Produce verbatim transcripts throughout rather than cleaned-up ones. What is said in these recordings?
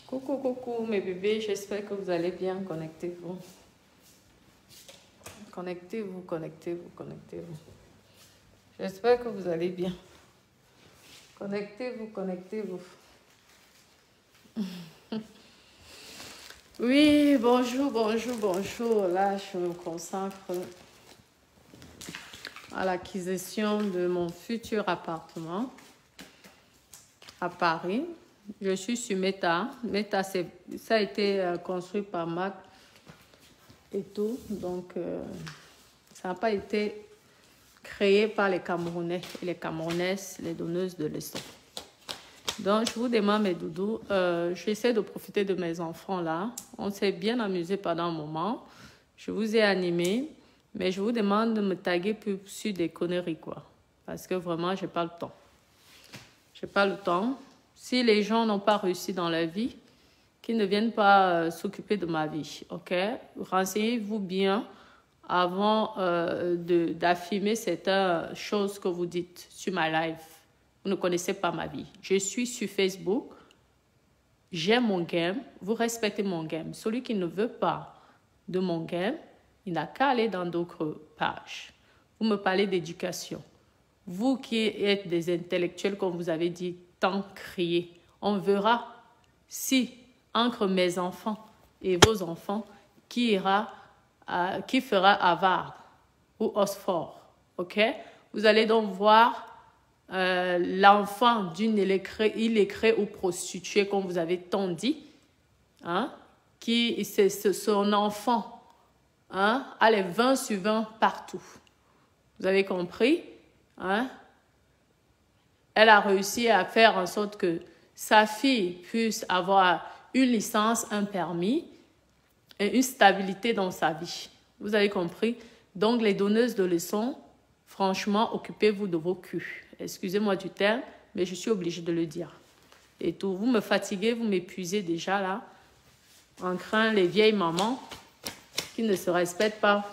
Coucou, coucou mes bébés, j'espère que vous allez bien. Connectez-vous. Connectez-vous, connectez-vous, connectez-vous. J'espère que vous allez bien. Connectez-vous, connectez-vous. Oui, bonjour, bonjour, bonjour. Là, je me consacre à l'acquisition de mon futur appartement à Paris. Je suis sur Meta. Meta, ça a été euh, construit par Mac et tout. Donc, euh, ça n'a pas été créé par les Camerounais et les Camerounaises, les donneuses de leçons. Donc, je vous demande, mes doudous, euh, j'essaie de profiter de mes enfants là. On s'est bien amusé pendant un moment. Je vous ai animé, mais je vous demande de me taguer plus sur des conneries, quoi. Parce que vraiment, je n'ai pas le temps. Je n'ai pas le temps. Si les gens n'ont pas réussi dans la vie, qu'ils ne viennent pas euh, s'occuper de ma vie, ok? Renseignez-vous bien avant euh, d'affirmer certaines choses que vous dites sur ma live. Vous ne connaissez pas ma vie. Je suis sur Facebook. J'aime mon game. Vous respectez mon game. Celui qui ne veut pas de mon game, il n'a qu'à aller dans d'autres pages. Vous me parlez d'éducation. Vous qui êtes des intellectuels, comme vous avez dit, tant crié. On verra si, entre mes enfants et vos enfants, qui ira, euh, qui fera Harvard ou Oxford. Ok? Vous allez donc voir euh, l'enfant d'une illettrée, illettrée ou prostituée, comme vous avez tant dit, hein, qui c'est son enfant, hein, a les vingt sur vingt partout. Vous avez compris? Hein? Elle a réussi à faire en sorte que sa fille puisse avoir une licence, un permis et une stabilité dans sa vie. Vous avez compris? Donc, les donneuses de leçons, franchement, occupez-vous de vos culs. Excusez-moi du terme, mais je suis obligée de le dire. Et tout, vous me fatiguez, vous m'épuisez déjà là. On craint les vieilles mamans qui ne se respectent pas.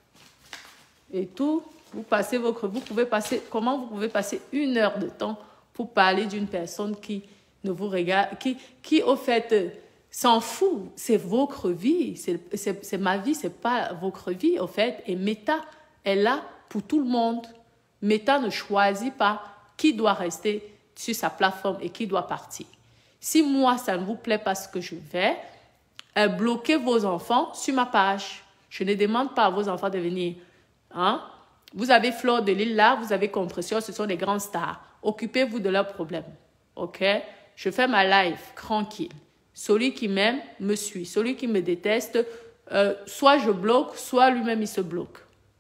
Et tout. Vous passez votre, vous pouvez passer, comment vous pouvez passer une heure de temps pour parler d'une personne qui ne vous regarde, qui, qui au fait, s'en fout. C'est votre vie, c'est ma vie, c'est pas votre vie, au fait. Et Meta est là pour tout le monde. Meta ne choisit pas qui doit rester sur sa plateforme et qui doit partir. Si moi, ça ne vous plaît pas ce que je fais, euh, bloquez vos enfants sur ma page. Je ne demande pas à vos enfants de venir, hein. Vous avez Fleur de Lille là, vous avez Compression, ce sont des grandes stars. Occupez-vous de leurs problèmes, ok? Je fais ma live tranquille. Celui qui m'aime me suit. Celui qui me déteste, euh, soit je bloque, soit lui-même il se bloque,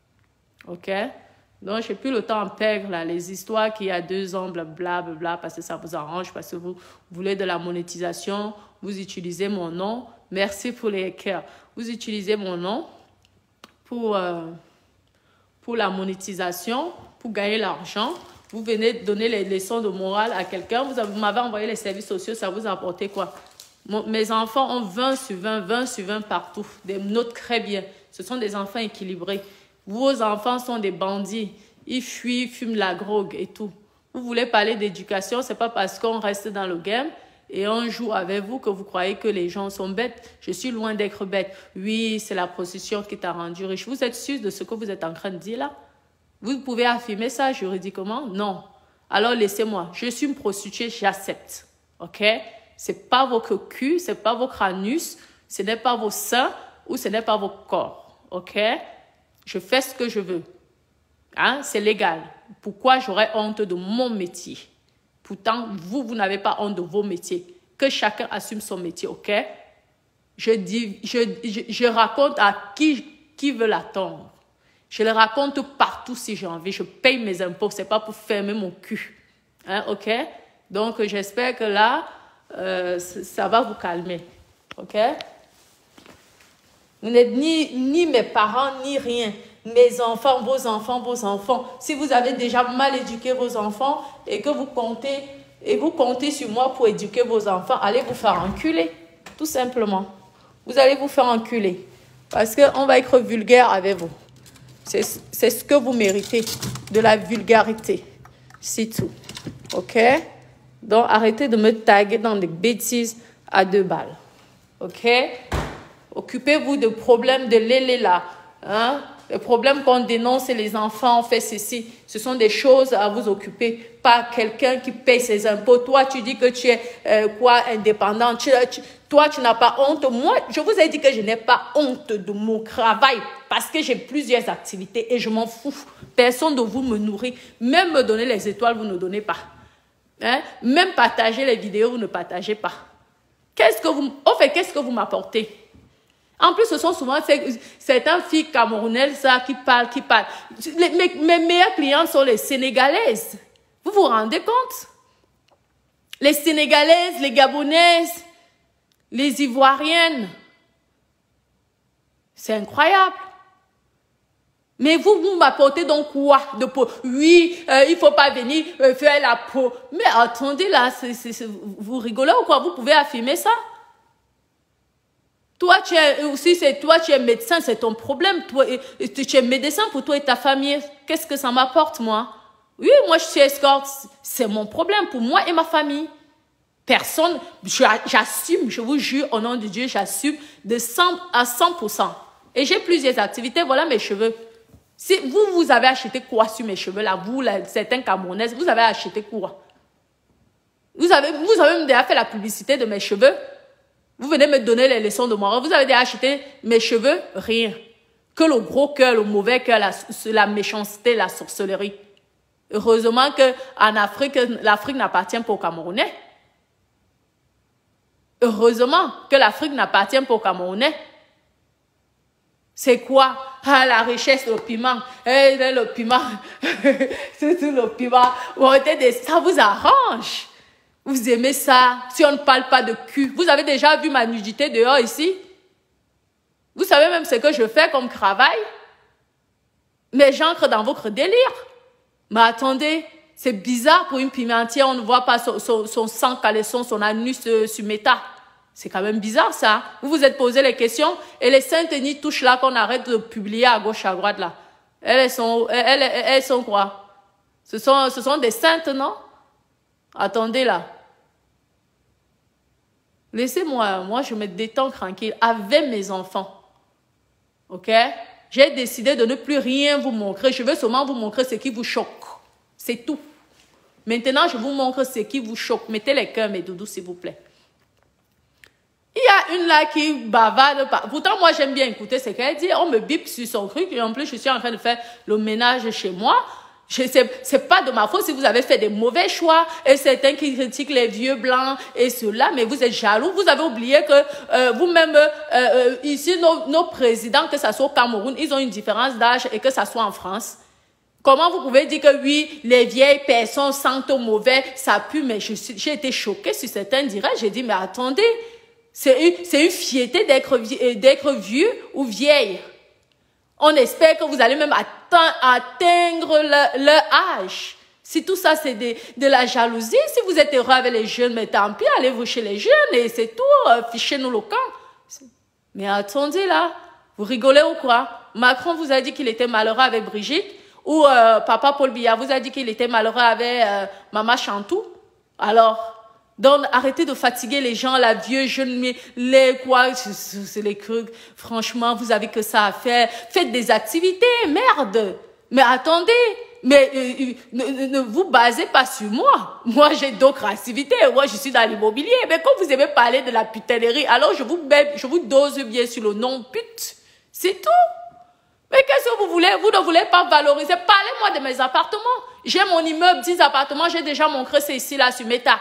ok? Donc, je n'ai plus le temps à perdre là, les histoires qu'il y a deux ans, blablabla, bla, bla, parce que ça vous arrange, parce que vous voulez de la monétisation, vous utilisez mon nom. Merci pour les cœurs. Vous utilisez mon nom pour... Euh, pour la monétisation, pour gagner l'argent. Vous venez donner les leçons de morale à quelqu'un. Vous, vous m'avez envoyé les services sociaux, ça vous a apporté quoi? Mon, mes enfants ont vingt sur vingt, vingt sur vingt partout. Des notes très bien. Ce sont des enfants équilibrés. Vos enfants sont des bandits. Ils fuient, fument la drogue et tout. Vous voulez parler d'éducation, ce n'est pas parce qu'on reste dans le game et on joue avec vous que vous croyez que les gens sont bêtes. Je suis loin d'être bête. Oui, c'est la prostitution qui t'a rendu riche. Vous êtes sûr de ce que vous êtes en train de dire là? Vous pouvez affirmer ça juridiquement? Non. Alors laissez-moi. Je suis une prostituée, j'accepte. Ok? Ce n'est pas votre cul, ce n'est pas votre anus, ce n'est pas vos seins ou ce n'est pas votre corps. Ok? Je fais ce que je veux. Hein? C'est légal. Pourquoi j'aurais honte de mon métier? Pourtant, vous, vous n'avez pas honte de vos métiers. Que chacun assume son métier, ok? Je, dis, je, je, je raconte à qui, qui veut l'attendre. Je le raconte partout si j'ai envie. Je paye mes impôts. Ce n'est pas pour fermer mon cul. Hein, ok? Donc, j'espère que là, euh, ça va vous calmer. Ok? Vous n'êtes ni, ni mes parents, ni rien. Mes enfants, vos enfants, vos enfants. Si vous avez déjà mal éduqué vos enfants et que vous comptez, et vous comptez sur moi pour éduquer vos enfants, allez vous faire enculer. Tout simplement. Vous allez vous faire enculer. Parce qu'on va être vulgaire avec vous. C'est ce que vous méritez. De la vulgarité. C'est tout. Ok? Donc, arrêtez de me taguer dans des bêtises à deux balles. OK? Occupez-vous de problèmes de lélé là. Hein? Les problèmes qu'on dénonce et les enfants ont fait ceci. Ce sont des choses à vous occuper. Pas quelqu'un qui paye ses impôts. Toi, tu dis que tu es euh, quoi, indépendant. Tu, tu, toi, tu n'as pas honte. Moi, je vous ai dit que je n'ai pas honte de mon travail parce que j'ai plusieurs activités et je m'en fous. Personne de vous me nourrit. Même me donner les étoiles, vous ne donnez pas. Hein? Même partager les vidéos, vous ne partagez pas. Qu'est-ce que vous, au fait, qu'est-ce que vous m'apportez? En plus, ce sont souvent certaines filles camerounaises ça, qui parlent, qui parlent. Les, mes, mes meilleurs clients sont les Sénégalaises. Vous vous rendez compte? Les Sénégalaises, les Gabonaises, les Ivoiriennes. C'est incroyable. Mais vous, vous m'apportez donc quoi de peau? Oui, euh, il ne faut pas venir euh, faire la peau. Mais attendez là, c'est, c'est, c'est, vous rigolez ou quoi? Vous pouvez affirmer ça? Toi, tu es, aussi, c'est toi, tu es médecin, c'est ton problème. Toi, tu es médecin pour toi et ta famille. Qu'est-ce que ça m'apporte, moi? Oui, moi, je suis escorte. C'est mon problème pour moi et ma famille. Personne, j'assume, je vous jure, au nom de Dieu, j'assume de cent à cent pour cent. Et j'ai plusieurs activités. Voilà mes cheveux. Si vous, vous avez acheté quoi sur mes cheveux, là, vous, là, certains Camerounaises, vous avez acheté quoi? Vous avez, vous avez même déjà fait la publicité de mes cheveux? Vous venez me donner les leçons de morale. Vous avez déjà acheté mes cheveux? Rien. Que le gros cœur, le mauvais cœur, la, la méchanceté, la sorcellerie. Heureusement qu'en Afrique, l'Afrique n'appartient pas aux Camerounais. Heureusement que l'Afrique n'appartient pas aux Camerounais. C'est quoi? Ah, la richesse, le piment. Eh, le piment. C'est tout le piment. Ça vous arrange. Vous aimez ça, si on ne parle pas de cul. Vous avez déjà vu ma nudité dehors ici? Vous savez même ce que je fais comme travail? Mais j'entre dans votre délire. Mais attendez, c'est bizarre pour une pimentière, on ne voit pas son, son, son sang caleçon, son anus euh, sur méta. C'est quand même bizarre ça. Vous vous êtes posé les questions et les saintes nids touches là qu'on arrête de publier à gauche, à droite là. Elles sont, elles, elles, elles sont quoi? Ce sont, ce sont des saintes, non? Attendez là. Laissez-moi, moi je me détends tranquille avec mes enfants. Ok? J'ai décidé de ne plus rien vous montrer. Je veux seulement vous montrer ce qui vous choque. C'est tout. Maintenant, je vous montre ce qui vous choque. Mettez les cœurs, mes doudous, s'il vous plaît. Il y a une là qui bavarde. Pourtant, moi, j'aime bien écouter ce qu'elle dit. On me bip sur son truc. Et en plus, je suis en train de faire le ménage chez moi. Ce n'est pas de ma faute si vous avez fait des mauvais choix. Et certains qui critiquent les vieux blancs et ceux-là, mais vous êtes jaloux. Vous avez oublié que euh, vous-même, euh, euh, ici, nos, nos présidents, que ça soit au Cameroun, ils ont une différence d'âge et que ça soit en France. Comment vous pouvez dire que oui, les vieilles personnes sentent mauvais, ça pue, mais j'ai été choquée sur certains directs. J'ai dit, mais attendez, c'est une, c'est une fierté d'être d'être vieux ou vieille. On espère que vous allez même atteindre le, leur âge. Si tout ça, c'est de, de la jalousie, si vous êtes heureux avec les jeunes, mais tant pis, allez-vous chez les jeunes et c'est tout, euh, fichez-nous le camp. Mais attendez là, vous rigolez ou quoi? Macron vous a dit qu'il était malheureux avec Brigitte, ou euh, papa Paul Biya vous a dit qu'il était malheureux avec euh, maman Chantou. Alors... Donc, arrêtez de fatiguer les gens, la vieux, jeune, mais les quoi, c'est les trucs. Franchement, vous avez que ça à faire. Faites des activités, merde. Mais attendez, mais euh, ne, ne vous basez pas sur moi. Moi, j'ai d'autres activités. Moi, je suis dans l'immobilier. Mais quand vous aimez parler de la putanerie, alors je vous, je vous dose bien sur le nom pute. C'est tout. Mais qu'est-ce que vous voulez? Vous ne voulez pas valoriser. Parlez-moi de mes appartements. J'ai mon immeuble, dix appartements. J'ai déjà montré c'est ici, là, sur Meta.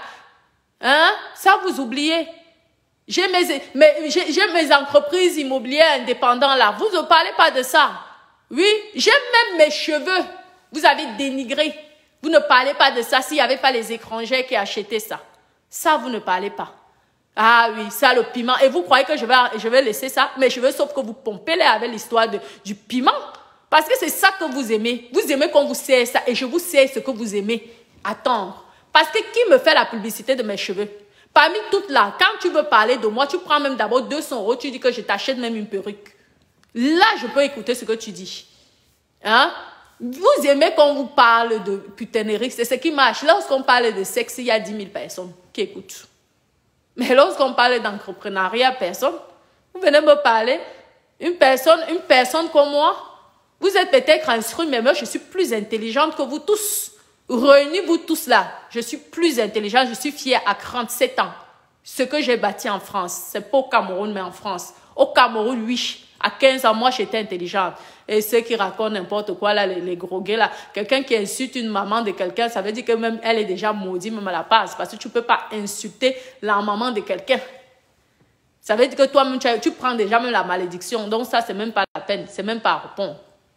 Hein? Ça, vous oubliez. J'ai mes, mes, j'ai, j'ai mes entreprises immobilières indépendantes là. Vous ne parlez pas de ça. Oui, j'ai même mes cheveux. Vous avez dénigré. Vous ne parlez pas de ça s'il n'y avait pas les étrangers qui achetaient ça. Ça, vous ne parlez pas. Ah oui, ça, le piment. Et vous croyez que je vais, je vais laisser ça? Mais je veux sauf que vous pompez les avec l'histoire de, du piment. Parce que c'est ça que vous aimez. Vous aimez qu'on vous sert ça. Et je vous sers ce que vous aimez. Attendre. Parce que qui me fait la publicité de mes cheveux? Parmi toutes là, quand tu veux parler de moi, tu prends même d'abord deux cents euros, tu dis que je t'achète même une perruque. Là, je peux écouter ce que tu dis. Hein? Vous aimez qu'on vous parle de putanerie, c'est ce qui marche. Lorsqu'on parle de sexe, il y a dix mille personnes qui écoutent. Mais lorsqu'on parle d'entrepreneuriat, personne, vous venez me parler, une personne, une personne comme moi, vous êtes peut-être instruit, mais moi, je suis plus intelligente que vous tous. Réunis vous tous là, je suis plus intelligente, je suis fière à trente-sept ans. Ce que j'ai bâti en France, c'est pas au Cameroun, mais en France. Au Cameroun, oui. À quinze ans, moi, j'étais intelligente. Et ceux qui racontent n'importe quoi, là, les, les gros gays, là, quelqu'un qui insulte une maman de quelqu'un, ça veut dire que même elle est déjà maudite, même à la base. Parce que tu peux pas insulter la maman de quelqu'un. Ça veut dire que toi-même, tu, tu prends déjà même la malédiction. Donc ça, c'est même pas la peine. C'est même pas à répondre.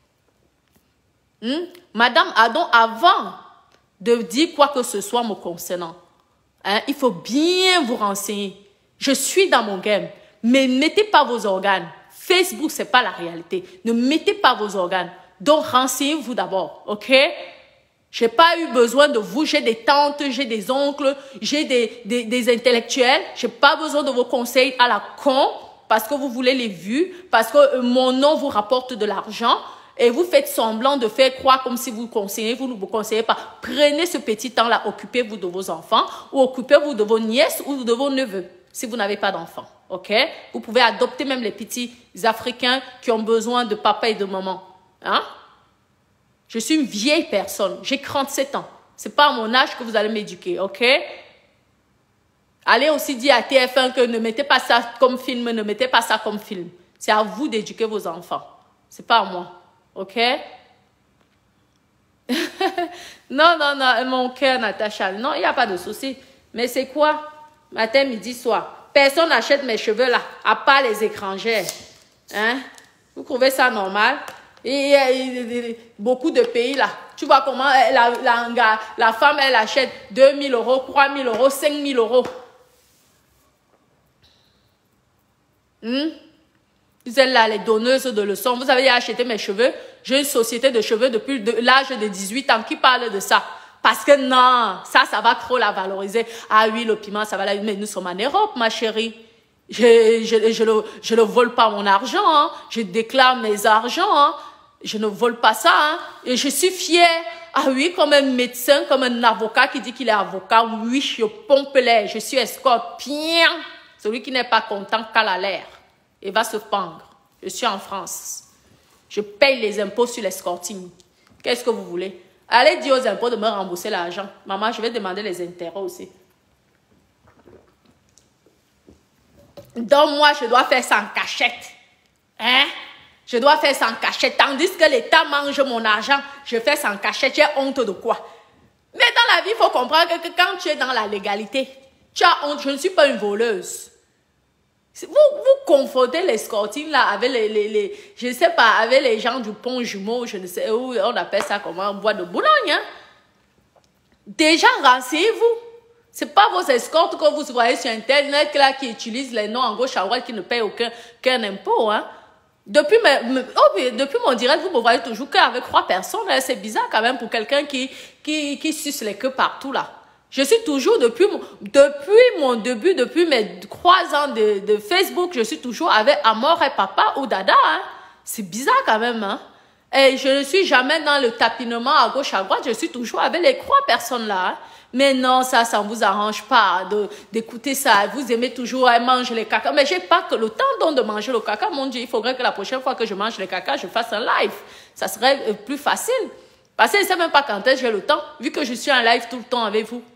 Hmm? Madame Adon, avant de dire quoi que ce soit me concernant, hein, il faut bien vous renseigner. Je suis dans mon game. Mais ne mettez pas vos organes. Facebook, ce n'est pas la réalité. Ne mettez pas vos organes. Donc, renseignez-vous d'abord, ok? Je n'ai pas eu besoin de vous. J'ai des tantes, j'ai des oncles, j'ai des, des, des intellectuels. Je n'ai pas besoin de vos conseils à la con parce que vous voulez les vues, parce que mon nom vous rapporte de l'argent et vous faites semblant de faire croire comme si vous conseillez, vous ne vous conseillez pas. Prenez ce petit temps-là, occupez-vous de vos enfants ou occupez-vous de vos nièces ou de vos neveux si vous n'avez pas d'enfants. Ok? Vous pouvez adopter même les petits Africains qui ont besoin de papa et de maman. Hein? Je suis une vieille personne. J'ai trente-sept ans. Ce n'est pas à mon âge que vous allez m'éduquer. Ok? Allez aussi dire à T F un que ne mettez pas ça comme film, ne mettez pas ça comme film. C'est à vous d'éduquer vos enfants. Ce n'est pas à moi. Ok? Non, non, non, mon cœur, Natacha. Non, il n'y a pas de souci. Mais c'est quoi? Matin, midi, soir. Personne n'achète mes cheveux là, à part les étrangers. Hein? Vous trouvez ça normal? Il y a beaucoup de pays là. Tu vois comment la, la, la femme, elle achète deux mille euros, trois mille euros, cinq mille euros. Hmm? Vous êtes là, les donneuses de leçons. Vous avez acheté mes cheveux. J'ai une société de cheveux depuis l'âge de dix-huit ans qui parle de ça. Parce que non, ça, ça va trop la valoriser. Ah oui, le piment, ça va la... Mais nous sommes en Europe, ma chérie. Je, je, je, ne, je ne vole pas mon argent. Hein. Je déclare mes argents. Hein. Je ne vole pas ça. Hein. Et je suis fière. Ah oui, comme un médecin, comme un avocat qui dit qu'il est avocat. Oui, je pompe l'air. Je suis escorte. Bien. Celui qui n'est pas content cale à l'air. Et va se pendre. Je suis en France. Je paye les impôts sur l'escorting. Qu'est-ce que vous voulez? Allez dire aux impôts de me rembourser l'argent. Maman, je vais demander les intérêts aussi. Donc, moi, je dois faire ça en cachette. Hein? Je dois faire ça en cachette. Tandis que l'État mange mon argent, je fais ça en cachette. J'ai honte de quoi? Mais dans la vie, il faut comprendre que, que quand tu es dans la légalité, tu as honte. Je ne suis pas une voleuse. Vous, vous confondez l'escorting là avec les, les, les, je ne sais pas, avec les gens du pont jumeau, je ne sais où, on appelle ça comment, bois de Boulogne. Hein? Déjà, renseignez-vous. Ce n'est pas vos escortes que vous voyez sur Internet là qui utilisent les noms en gauche à droite qui ne payent aucun, aucun impôt. Hein? Depuis, mes, oh, depuis mon direct, vous me voyez toujours qu'avec trois personnes. C'est bizarre quand même pour quelqu'un qui, qui, qui suce les queues partout là. Je suis toujours, depuis mon, depuis mon début, depuis mes trois ans de, de Facebook, je suis toujours avec Amor et Papa ou Dada. Hein. C'est bizarre quand même. Hein. Et je ne suis jamais dans le tapinement à gauche, à droite. Je suis toujours avec les trois personnes là. Hein. Mais non, ça, ça ne vous arrange pas d'écouter ça. Vous aimez toujours hein, manger les caca. Mais je n'ai pas que le temps donc de manger le caca. Mon Dieu, il faudrait que la prochaine fois que je mange les caca, je fasse un live. Ça serait plus facile. Parce que je ne sais même pas quand est-ce que j'ai le temps, vu que je suis en live tout le temps avec vous.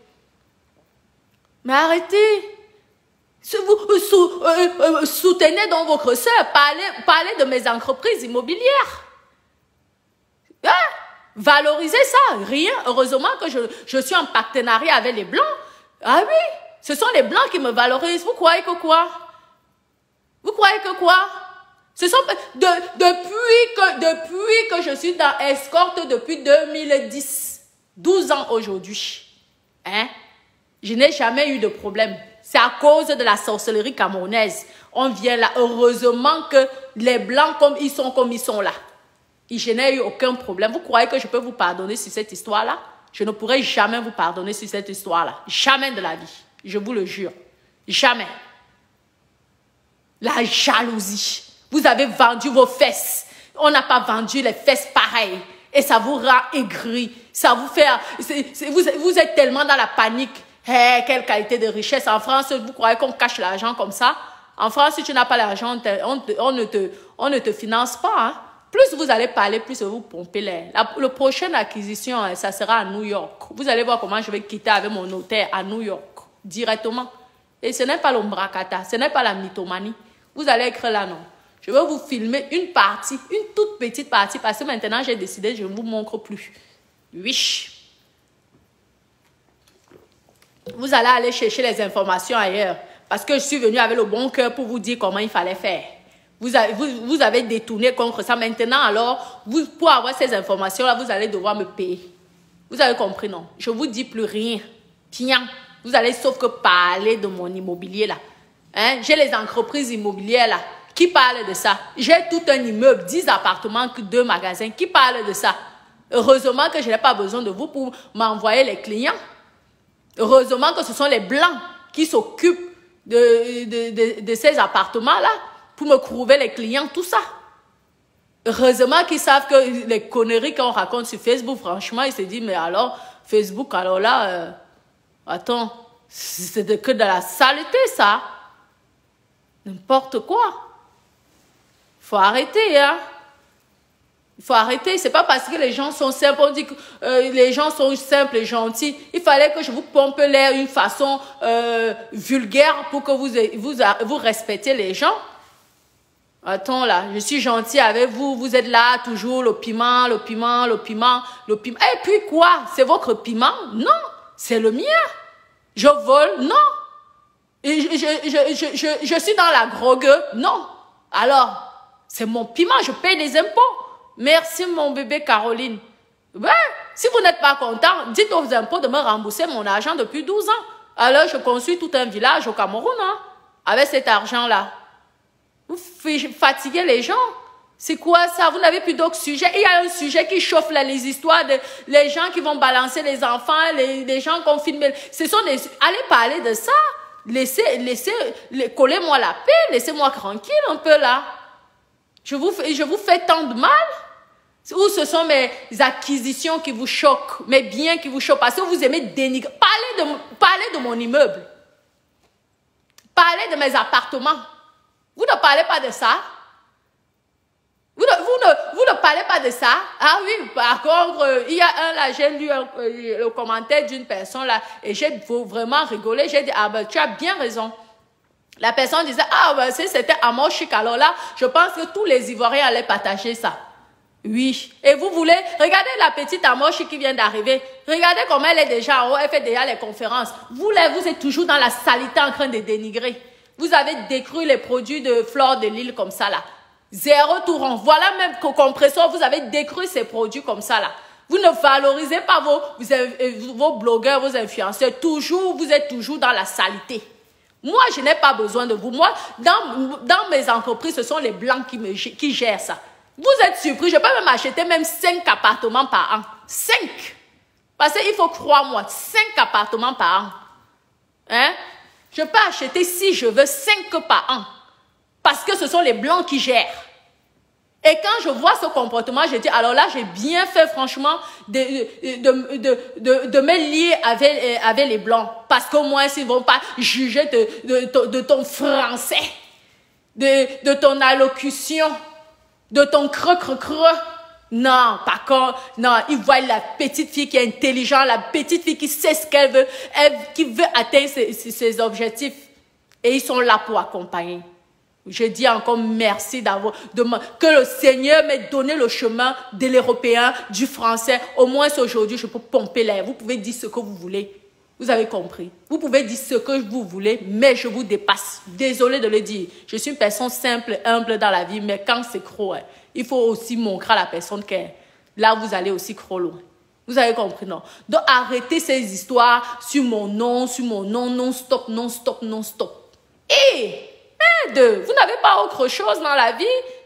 Mais arrêtez. Vous sou, euh, euh, soutenez donc votre soeur. Parlez, parlez de mes entreprises immobilières. Hein? Valorisez ça. Rien. Heureusement que je, je suis en partenariat avec les Blancs. Ah oui. Ce sont les Blancs qui me valorisent. Vous croyez que quoi? Vous croyez que quoi? Ce sont de, depuis, que, depuis que je suis dans Escorte depuis deux mille dix. douze ans aujourd'hui. Hein? Je n'ai jamais eu de problème. C'est à cause de la sorcellerie camerounaise. On vient là. Heureusement que les Blancs, comme ils sont comme ils sont là. Je n'ai eu aucun problème. Vous croyez que je peux vous pardonner sur cette histoire-là? Je ne pourrai jamais vous pardonner sur cette histoire-là. Jamais de la vie. Je vous le jure. Jamais. La jalousie. Vous avez vendu vos fesses. On n'a pas vendu les fesses pareilles. Et ça vous rend aigri. Ça vous fait... C est, c est, vous, vous êtes tellement dans la panique. Hey, quelle qualité de richesse. En France, vous croyez qu'on cache l'argent comme ça? En France, si tu n'as pas l'argent, on, on, ne te, on ne te finance pas. Hein? Plus vous allez parler, plus vous pompez l'air. La, la prochaine acquisition, ça sera à New York. Vous allez voir comment je vais quitter avec mon notaire à New York, directement. Et ce n'est pas l'ombracata, ce n'est pas la mythomanie. Vous allez écrire là, non. Je vais vous filmer une partie, une toute petite partie, parce que maintenant, j'ai décidé, je ne vous montre plus. Oui. Vous allez aller chercher les informations ailleurs. Parce que je suis venue avec le bon cœur pour vous dire comment il fallait faire. Vous avez, vous, vous avez détourné contre ça. Maintenant, alors, vous, pour avoir ces informations-là, vous allez devoir me payer. Vous avez compris, non? Je ne vous dis plus rien. Tiens, vous allez sauf que parler de mon immobilier, là. Hein? J'ai les entreprises immobilières, là, qui parlent de ça. J'ai tout un immeuble, dix appartements, deux magasins, qui parlent de ça. Heureusement que je n'ai pas besoin de vous pour m'envoyer les clients. Heureusement que ce sont les Blancs qui s'occupent de, de, de, de ces appartements-là pour me trouver les clients, tout ça. Heureusement qu'ils savent que les conneries qu'on raconte sur Facebook, franchement, ils se disent, mais alors, Facebook, alors là, euh, attends, c'est que de la saleté, ça. N'importe quoi. Faut arrêter, hein. Il faut arrêter. C'est pas parce que les gens sont simples, on dit que euh, les gens sont simples et gentils. Il fallait que je vous pompe l'air d'une façon euh, vulgaire pour que vous, vous, vous respectiez les gens. Attends là, je suis gentil avec vous. Vous êtes là toujours, le piment, le piment, le piment, le piment. Et puis quoi? C'est votre piment? Non, c'est le mien. Je vole? Non. Et je, je, je, je, je, je suis dans la grogue? Non. Alors, c'est mon piment, je paye les impôts. Merci, mon bébé Caroline. Ouais, si vous n'êtes pas content, dites aux impôts de me rembourser mon argent depuis douze ans. Alors, je construis tout un village au Cameroun, hein, avec cet argent-là. Vous fatiguez les gens. C'est quoi ça? Vous n'avez plus d'autres sujets. Il y a un sujet qui chauffe là, les histoires de les gens qui vont balancer les enfants, les, les gens qui ont filmé. Ce sont des... Allez parler de ça. Laissez, laissez, collez-moi la paix. Laissez-moi tranquille un peu là. Je vous, je vous fais tant de mal. Ou ce sont mes acquisitions qui vous choquent, mes biens qui vous choquent, parce que vous aimez dénigrer. Parlez de, parlez de mon immeuble. Parlez de mes appartements. Vous ne parlez pas de ça. Vous ne, vous ne, vous ne parlez pas de ça. Ah oui, par contre, euh, il y a un là, j'ai lu un, euh, le commentaire d'une personne là, et j'ai vraiment rigolé. J'ai dit, ah ben, tu as bien raison. La personne disait, ah ben, si c'était à mon chic, alors là, je pense que tous les Ivoiriens allaient partager ça. Oui. Et vous voulez, regardez la petite Amoshi qui vient d'arriver. Regardez comment elle est déjà en haut, elle fait déjà les conférences. Vous, là, vous êtes toujours dans la saleté en train de dénigrer. Vous avez détruit les produits de Fleur de Lille comme ça, là. Zéro touron. Voilà même qu'au compresseur, vous avez détruit ces produits comme ça, là. Vous ne valorisez pas vos, vos, vos blogueurs, vos influenceurs. Toujours, vous êtes toujours dans la saleté. Moi, je n'ai pas besoin de vous. Moi, dans, dans mes entreprises, ce sont les Blancs qui, me, qui gèrent ça. Vous êtes surpris, je peux même acheter même cinq appartements par an. cinq. Parce qu'il faut croire moi, cinq appartements par an. Hein? Je peux acheter, si je veux, cinq par an. Parce que ce sont les Blancs qui gèrent. Et quand je vois ce comportement, je dis, alors là, j'ai bien fait, franchement, de, de, de, de, de me lier avec, avec les Blancs. Parce qu'au moins, ils ne vont pas juger de, de, de, de ton français, de, de ton allocution, de ton creux-creux-creux. Non, par contre, non, ils voient la petite fille qui est intelligente, la petite fille qui sait ce qu'elle veut, elle, qui veut atteindre ses, ses objectifs. Et ils sont là pour accompagner. Je dis encore merci d'avoir, de, que le Seigneur m'ait donné le chemin de l'européen, du français. Au moins aujourd'hui, je peux pomper l'air. Vous pouvez dire ce que vous voulez. Vous avez compris. Vous pouvez dire ce que vous voulez, mais je vous dépasse. Désolé de le dire. Je suis une personne simple, humble dans la vie, mais quand c'est trop, hein, il faut aussi montrer à la personne que là, vous allez aussi trop loin. Vous avez compris, non? Donc, arrêtez ces histoires sur mon nom, sur mon nom, non-stop, non-stop, non-stop. Et... De, vous n'avez pas autre chose dans la vie?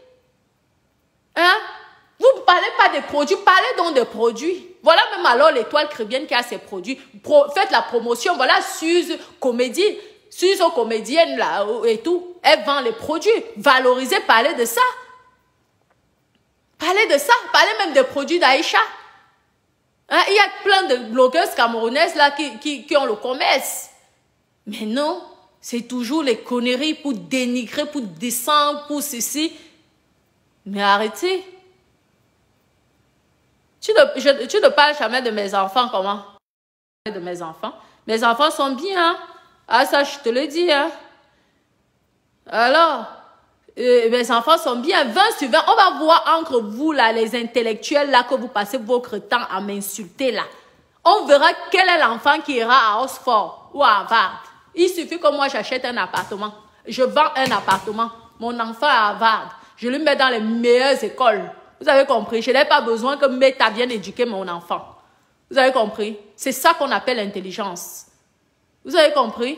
Hein? Vous ne parlez pas des produits, parlez donc des produits. Voilà même alors l'étoile chrétienne qui a ses produits. Pro, faites la promotion. Voilà Suze Comédie. Suze comédienne là et tout. Elle vend les produits. Valorisez, parlez de ça. Parlez de ça. Parlez même des produits d'Aïcha. Hein, il y a plein de blogueuses camerounaises là qui, qui, qui ont le commerce. Mais non, c'est toujours les conneries pour dénigrer, pour descendre, pour ceci. Mais arrêtez. Tu ne, je, tu ne parles jamais de mes enfants, comment? De mes enfants. Mes enfants sont bien. Hein? Ah, ça, je te le dis. Hein? Alors, euh, mes enfants sont bien. vingt sur vingt. On va voir entre vous, là, les intellectuels, là, que vous passez votre temps à m'insulter, là. On verra quel est l'enfant qui ira à Oxford ou à Harvard. Il suffit que moi, j'achète un appartement. Je vends un appartement. Mon enfant à Harvard. Je le mets dans les meilleures écoles. Vous avez compris? Je n'ai pas besoin que Meta vienne éduquer mon enfant. Vous avez compris? C'est ça qu'on appelle l'intelligence. Vous avez compris?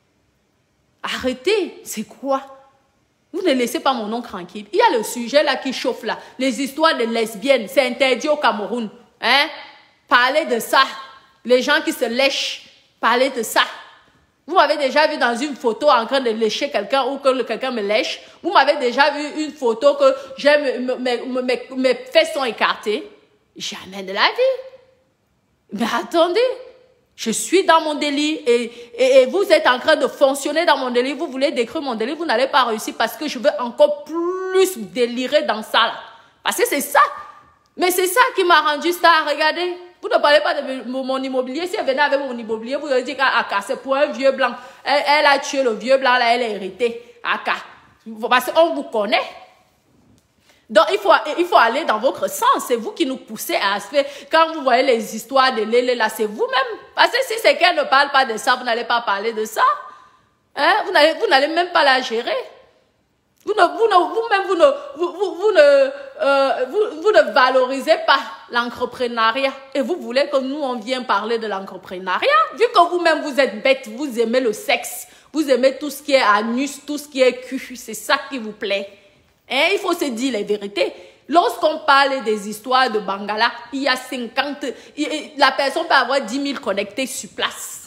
Arrêtez. C'est quoi? Vous ne laissez pas mon nom tranquille. Il y a le sujet là qui chauffe là. Les histoires de lesbiennes. C'est interdit au Cameroun. Hein? Parlez de ça. Les gens qui se lèchent. Parlez de ça. Vous m'avez déjà vu dans une photo en train de lécher quelqu'un ou que quelqu'un me lèche. Vous m'avez déjà vu une photo que mes, mes, mes, mes fesses sont écartées. Jamais de la vie. Mais attendez, je suis dans mon délit et, et, et vous êtes en train de fonctionner dans mon délit. Vous voulez décrire mon délit, vous n'allez pas réussir parce que je veux encore plus délirer dans ça. Là. Parce que c'est ça. Mais c'est ça qui m'a rendu star. Regardez. Vous ne parlez pas de mon immobilier. Si elle venait avec mon immobilier, vous avez dit qu'elle a cassé pour un vieux blanc. Elle, elle a tué le vieux blanc, là, elle a hérité. Parce qu'on vous connaît. Donc, il faut, il faut aller dans votre sens. C'est vous qui nous poussez à se faire. Quand vous voyez les histoires de Lélé, là, c'est vous-même. Parce que si c'est qu'elle ne parle pas de ça, vous n'allez pas parler de ça. Hein? Vous n'allez, vous n'allez même pas la gérer. Vous ne, vous ne, vous-même, vous ne, vous, vous, vous ne, euh, vous, vous ne valorisez pas l'entrepreneuriat. Et vous voulez que nous, on vienne parler de l'entrepreneuriat. Vu que vous-même, vous êtes bête, vous aimez le sexe, vous aimez tout ce qui est anus, tout ce qui est cul, c'est ça qui vous plaît. Hein? Il faut se dire les vérités. Lorsqu'on parle des histoires de Bangala, il y a cinquante, la personne peut avoir dix mille connectés sur place.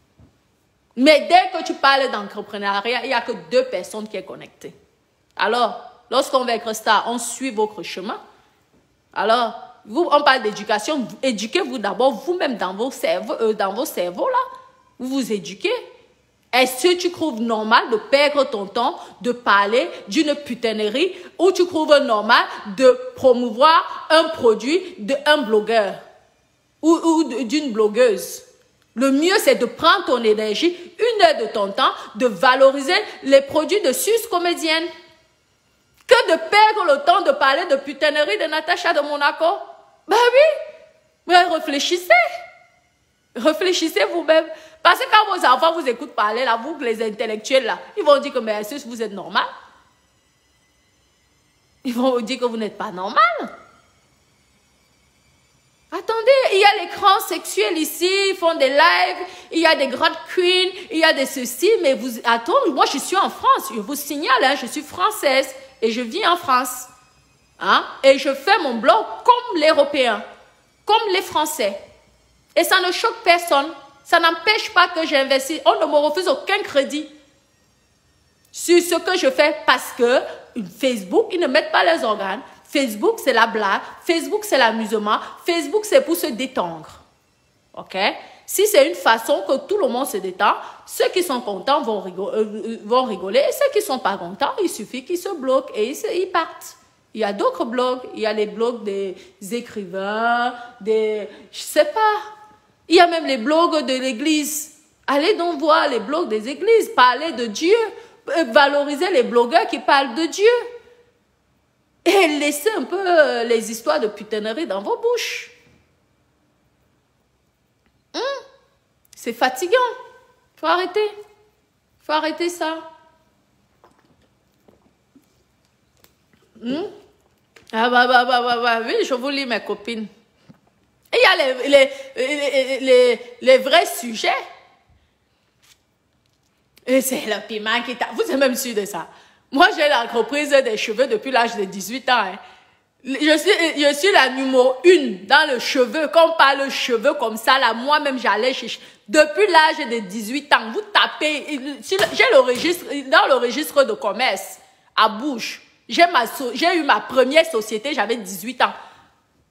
Mais dès que tu parles d'entrepreneuriat, il n'y a que deux personnes qui sont connectées. Alors, lorsqu'on va être star, on suit votre chemin. Alors, vous, on parle d'éducation. Éduquez-vous d'abord vous-même dans vos cerveaux, euh, dans vos cerveaux là. Vous vous éduquez. Est-ce que tu trouves normal de perdre ton temps de parler d'une putanerie ou tu trouves normal de promouvoir un produit d'un blogueur ou, ou d'une blogueuse? Le mieux, c'est de prendre ton énergie, une heure de ton temps, de valoriser les produits de Suze comédienne. Que de perdre le temps de parler de putanerie de Natacha de Monaco. Ben oui, mais réfléchissez. Réfléchissez vous-même. Parce que quand vos enfants vous écoutent parler, là, vous, les intellectuels, là, ils vont dire que mais est-ce que vous êtes normal? Ils vont vous dire que vous n'êtes pas normal. Attendez, il y a l'écran sexuel ici, ils font des lives, il y a des grandes queens, il y a des ceci, mais vous, attendez, moi je suis en France, je vous signale, hein, je suis française. Et je vis en France. Hein? Et je fais mon blog comme l'Européen, comme les Français. Et ça ne choque personne. Ça n'empêche pas que j'investis. On ne me refuse aucun crédit sur ce que je fais parce que Facebook, ils ne mettent pas les organes. Facebook, c'est la blague. Facebook, c'est l'amusement. Facebook, c'est pour se détendre. OK? Si c'est une façon que tout le monde se détend, ceux qui sont contents vont rigoler, euh, vont rigoler et ceux qui ne sont pas contents, il suffit qu'ils se bloquent et ils, se, ils partent. Il y a d'autres blogs, il y a les blogs des écrivains, des... je sais pas. Il y a même les blogs de l'église. Allez donc voir les blogs des églises, parler de Dieu, valoriser les blogueurs qui parlent de Dieu. Et laissez un peu les histoires de putanerie dans vos bouches. Hum? C'est fatigant. Il faut arrêter. Il faut arrêter ça. Hum? Ah bah, bah, bah, bah, bah, oui, je vous lis mes copines. Et il y a les, les, les, les, les vrais sujets. Et c'est le piment qui t'a... Vous êtes même sûr de ça. Moi, j'ai l'entreprise des cheveux depuis l'âge de dix-huit ans. Hein. Je suis, je suis la numéro une dans le cheveu. Quand on parle cheveux comme ça, là, moi-même, j'allais chez... Depuis l'âge de dix-huit ans, vous tapez... J'ai le registre, dans le registre de commerce, à Bouche, j'ai eu ma première société, j'avais dix-huit ans.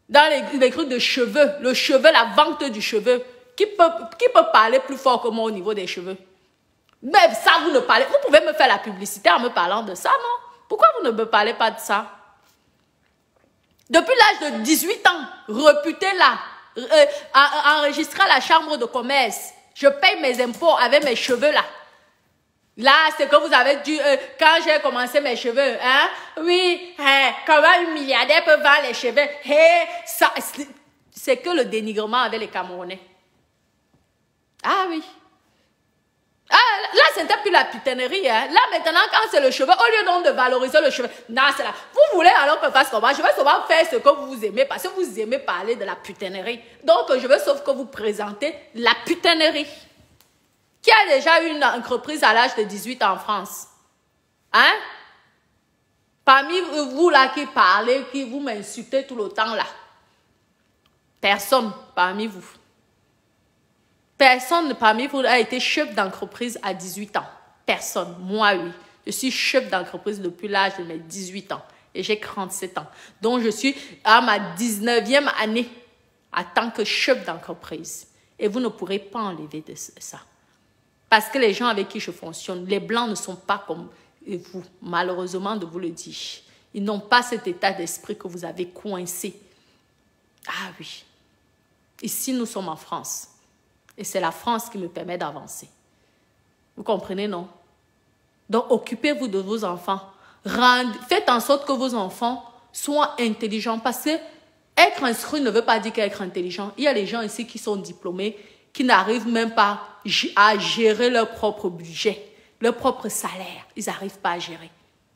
Dans les, les trucs de cheveux, le cheveu, la vente du cheveu. Qui peut, qui peut parler plus fort que moi au niveau des cheveux? Mais ça, vous ne parlez... Vous pouvez me faire la publicité en me parlant de ça, non? Pourquoi vous ne me parlez pas de ça? Depuis l'âge de dix-huit ans, réputé là, euh, enregistré à la chambre de commerce, je paye mes impôts avec mes cheveux là. Là, c'est que vous avez dû... Euh, quand j'ai commencé mes cheveux, hein? Oui, hein, comment un milliardaire peut vendre les cheveux? Hey, ça, c'est que le dénigrement avec les Camerounais. Ah oui. Ah, là, c'était plus la putainerie. Hein. Là, maintenant, quand c'est le cheveu, au lieu donc de valoriser le cheveu, non, c'est là. Vous voulez alors que fasse comment? Je vais seulement faire ce que vous aimez, parce que vous aimez parler de la putainerie. Donc, je veux sauf que vous présentez la putainerie. Qui a déjà eu une entreprise à l'âge de dix-huit ans en France? Hein? Parmi vous là qui parlez, qui vous m'insultez tout le temps là. Personne parmi vous. Personne parmi vous a été chef d'entreprise à dix-huit ans. Personne. Moi, oui. Je suis chef d'entreprise depuis l'âge de mes dix-huit ans. Et j'ai trente-sept ans. Donc, je suis à ma dix-neuvième année en tant que chef d'entreprise. Et vous ne pourrez pas enlever de ça. Parce que les gens avec qui je fonctionne, les Blancs ne sont pas comme vous, malheureusement de vous le dire. Ils n'ont pas cet état d'esprit que vous avez coincé. Ah oui. Ici, nous sommes en France. Et c'est la France qui me permet d'avancer. Vous comprenez, non? Donc, occupez-vous de vos enfants. Rend, faites en sorte que vos enfants soient intelligents. Parce que être instruit ne veut pas dire qu'être intelligent. Il y a des gens ici qui sont diplômés, qui n'arrivent même pas à gérer leur propre budget, leur propre salaire. Ils n'arrivent pas à gérer.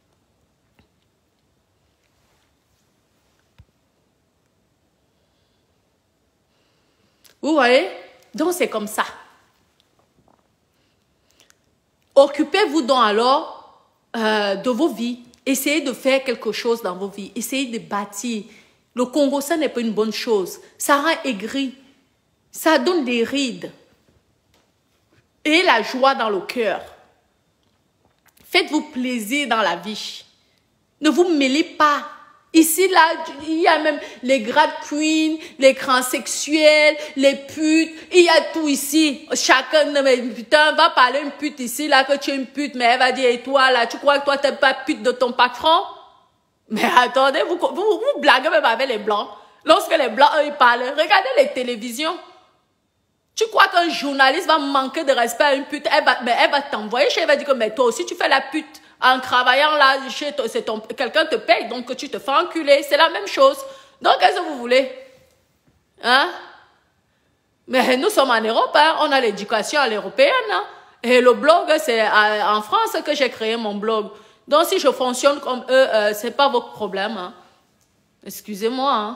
Vous voyez? Donc, c'est comme ça. Occupez-vous donc alors euh, de vos vies. Essayez de faire quelque chose dans vos vies. Essayez de bâtir. Le Congo, ça n'est pas une bonne chose. Ça rend aigri. Ça donne des rides. Et la joie dans le cœur. Faites-vous plaisir dans la vie. Ne vous mêlez pas. Ici, là, il y a même les grad queens, les grands sexuels, les putes. Il y a tout ici. Chacun, mais putain, va parler une pute ici, là, que tu es une pute. Mais elle va dire, et toi, là, tu crois que toi, t'es pas pute de ton patron? Mais attendez, vous, vous, vous blaguez même avec les Blancs. Lorsque les Blancs, eux, ils parlent, regardez les télévisions. Tu crois qu'un journaliste va manquer de respect à une pute? Elle va, mais elle va t'envoyer chez elle, va dire que, mais toi aussi, tu fais la pute. En travaillant là, chez toi, c'est ton, quelqu'un te paye, donc tu te fais enculer. C'est la même chose. Donc, qu'est-ce que vous voulez? Hein? Mais nous sommes en Europe, hein? On a l'éducation à l'européenne. Hein? Et le blog, c'est en France que j'ai créé mon blog. Donc, si je fonctionne comme eux, euh, ce n'est pas votre problème. Hein? Excusez-moi. Hein?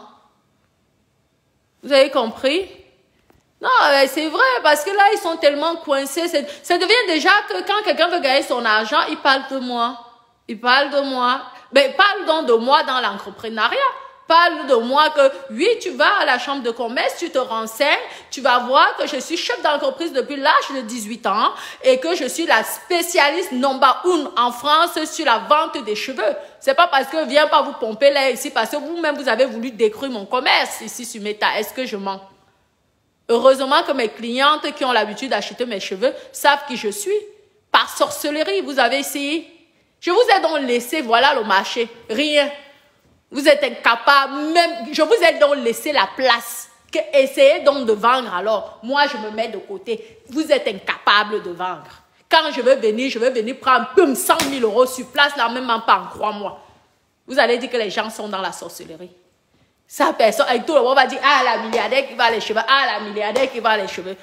Vous avez compris? Non, c'est vrai, parce que là, ils sont tellement coincés. Ça devient déjà que quand quelqu'un veut gagner son argent, il parle de moi. Il parle de moi. Mais parle donc de moi dans l'entrepreneuriat. Parle de moi que, oui, tu vas à la chambre de commerce, tu te renseignes, tu vas voir que je suis chef d'entreprise depuis l'âge de dix-huit ans et que je suis la spécialiste number one en France sur la vente des cheveux. C'est pas parce que je viens pas vous pomper là ici, parce que vous-même, vous avez voulu détruire mon commerce ici sur Meta. Est-ce que je mens? Heureusement que mes clientes qui ont l'habitude d'acheter mes cheveux savent qui je suis. Par sorcellerie, vous avez essayé. Je vous ai donc laissé, voilà le marché. Rien. Vous êtes incapable, même, je vous ai donc laissé la place. Que, essayez donc de vendre alors. Moi, je me mets de côté. Vous êtes incapable de vendre. Quand je veux venir, je veux venir prendre boum, cent mille euros sur place, là, même pas en trois mois. Vous allez dire que les gens sont dans la sorcellerie. Ça, personne, avec tout le monde va dire, ah, la milliardaire qui va les cheveux, ah, la milliardaire qui va les cheveux.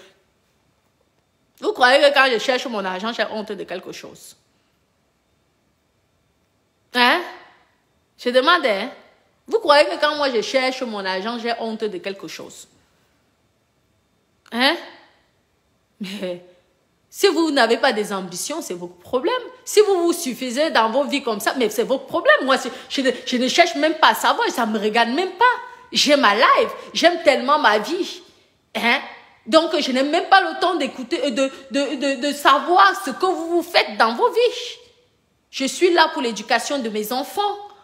Vous croyez que quand je cherche mon argent, j'ai honte de quelque chose? Hein? Je demande, hein? Vous croyez que quand moi je cherche mon argent, j'ai honte de quelque chose? Hein? Mais si vous n'avez pas des ambitions, c'est votre problème. Si vous vous suffisez dans vos vies comme ça, mais c'est votre problème. Moi, je ne, je ne cherche même pas à savoir, ça ne me regarde même pas. J'aime ma life, j'aime tellement ma vie. Hein? Donc, je n'ai même pas le temps d'écouter, de, de, de, de savoir ce que vous vous faites dans vos vies. Je suis là pour l'éducation de mes enfants.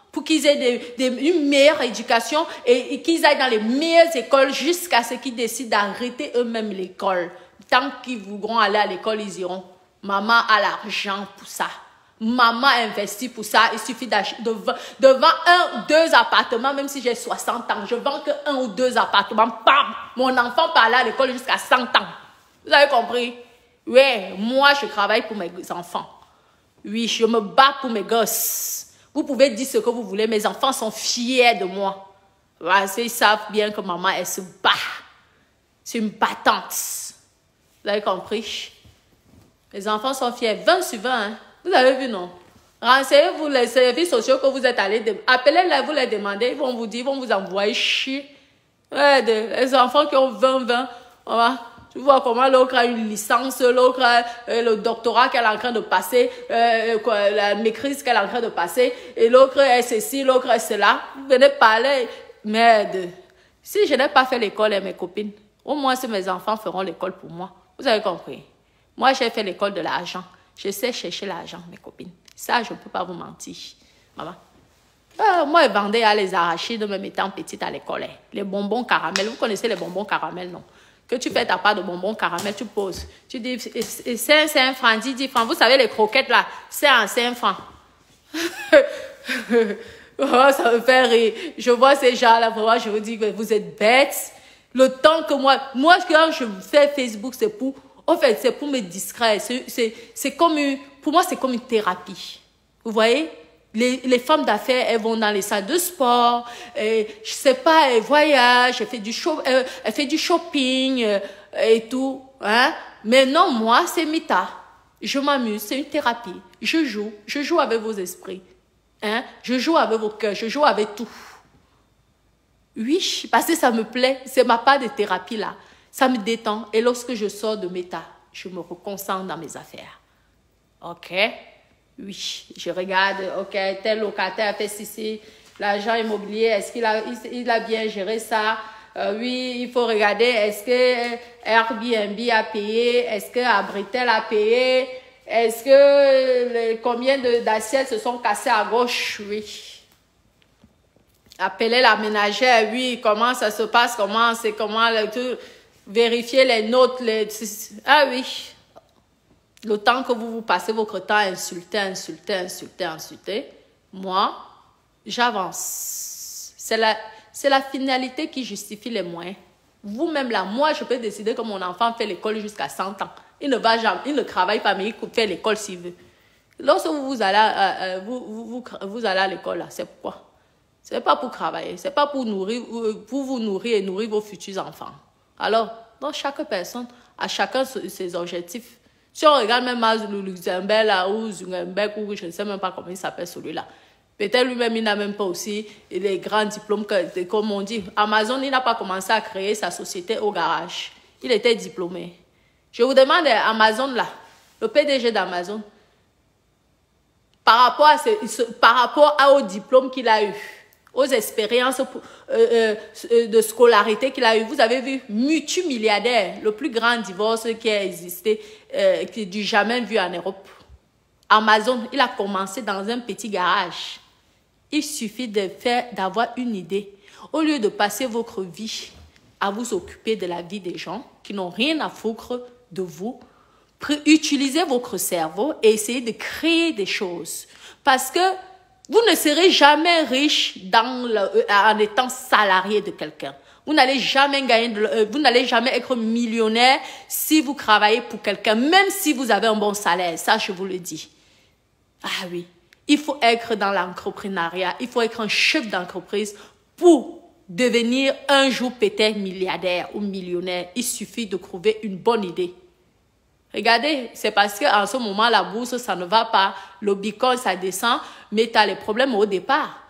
pour qu'ils aient des, des, une meilleure éducation et, et qu'ils aillent dans les meilleures écoles jusqu'à ce qu'ils décident d'arrêter eux-mêmes l'école. Tant qu'ils voudront aller à l'école, ils iront. Maman a l'argent pour ça. Maman investit pour ça. Il suffit d'acheter de, de vendre un ou deux appartements, même si j'ai soixante ans. Je vends que un ou deux appartements. Bam! Mon enfant peut aller à l'école jusqu'à cent ans. Vous avez compris? Oui, moi, je travaille pour mes enfants. Oui, je me bats pour mes gosses. Vous pouvez dire ce que vous voulez. Mes enfants sont fiers de moi. Parce qu'ils savent bien que maman, elle se bat. C'est une battante. Vous avez compris? Les enfants sont fiers. vingt sur vingt, hein? Vous avez vu, non? Renseignez-vous les services sociaux que vous êtes allés. Appelez-les, vous les demandez. Ils vont vous dire, ils vont vous envoyer chier. Ouais, de, les enfants qui ont vingt, vingt. Voilà. Tu vois comment l'autre a une licence, l'autre a euh, le doctorat qu'elle est en train de passer, euh, quoi, la maîtrise qu'elle est en train de passer, et l'autre est ceci, l'autre est cela. Vous venez parler. Merde. Si je n'ai pas fait l'école et mes copines, au moins si mes enfants feront l'école pour moi. Vous avez compris? Moi, j'ai fait l'école de l'argent. Je sais chercher l'argent, mes copines. Ça, je ne peux pas vous mentir. Maman. Euh, moi, je vendais à les arachides, même étant petite à l'école. Les bonbons caramel. Vous connaissez les bonbons caramel, non? Que tu fais ta part de bonbons caramel, tu poses. Tu dis, c'est cinq francs, dix, dix francs. Vous savez, les croquettes, là, c'est en cinq francs. Oh, ça me fait rire. Je vois ces gens-là, vraiment, je vous dis que vous êtes bêtes. Le temps que moi, moi, quand je fais Facebook, c'est pour... En fait, c'est pour me distraire. C'est comme une, pour moi, c'est comme une thérapie. Vous voyez? Les, les femmes d'affaires, elles vont dans les salles de sport, et, je sais pas, elles voyagent, elles font du, show, elles, elles font du shopping euh, et tout. Hein? Mais non, moi, c'est Mita. Je m'amuse, c'est une thérapie. Je joue, je joue avec vos esprits. Hein? Je joue avec vos cœurs, je joue avec tout. Oui, parce que ça me plaît. C'est ma part de thérapie là. Ça me détend. Et lorsque je sors de Meta, je me reconcentre dans mes affaires. OK? Oui, je regarde, OK, tel locataire a fait ceci, l'agent immobilier, est-ce qu'il a, il, il a bien géré ça? Euh, oui, il faut regarder, est-ce que Airbnb a payé? Est-ce que Abritel a payé? Est-ce que les, combien d'assiettes se sont cassées à gauche? Oui. Appelez la ménagère, oui, comment ça se passe, comment c'est, comment, le, tout, vérifier les notes, les, ah oui. Le temps que vous vous passez votre temps à insulter, insulter, insulter, insulter, moi, j'avance. C'est la, c'est la finalité qui justifie les moyens. Vous-même là, moi, je peux décider que mon enfant fait l'école jusqu'à cent ans. Il ne va jamais, il ne travaille pas, mais il fait l'école s'il veut. Lorsque vous, vous allez, euh, euh, vous, vous, vous, vous allez à l'école, là, c'est pourquoi? Ce n'est pas pour travailler, ce n'est pas pour, nourrir, pour vous nourrir et nourrir vos futurs enfants. Alors, dans chaque personne, à chacun ses objectifs. Si on regarde même le Luxembourg là, ou Zungenberg, ou je ne sais même pas comment il s'appelle celui-là, peut-être lui-même, il n'a même pas aussi les grands diplômes, que, comme on dit. Amazon, il n'a pas commencé à créer sa société au garage. Il était diplômé. Je vous demande, Amazon là, le P D G d'Amazon, par rapport, à ce, par rapport au diplôme qu'il a eu, aux expériences euh, euh, de scolarité qu'il a eu. Vous avez vu, multimilliardaire, le plus grand divorce qui a existé, euh, qui est du jamais vu en Europe. Amazon, il a commencé dans un petit garage. Il suffit de faire, d'avoir une idée. Au lieu de passer votre vie à vous occuper de la vie des gens qui n'ont rien à foutre de vous, utilisez votre cerveau et essayez de créer des choses. Parce que vous ne serez jamais riche dans le, en étant salarié de quelqu'un. Vous n'allez jamais gagner, de, vous n'allez jamais être millionnaire si vous travaillez pour quelqu'un, même si vous avez un bon salaire. Ça, je vous le dis. Ah oui, il faut être dans l'entrepreneuriat, il faut être un chef d'entreprise pour devenir un jour peut-être milliardaire ou millionnaire. Il suffit de trouver une bonne idée. Regardez, c'est parce qu'en ce moment, la bourse, ça ne va pas. Le bitcoin, ça descend, mais tu as les problèmes au départ.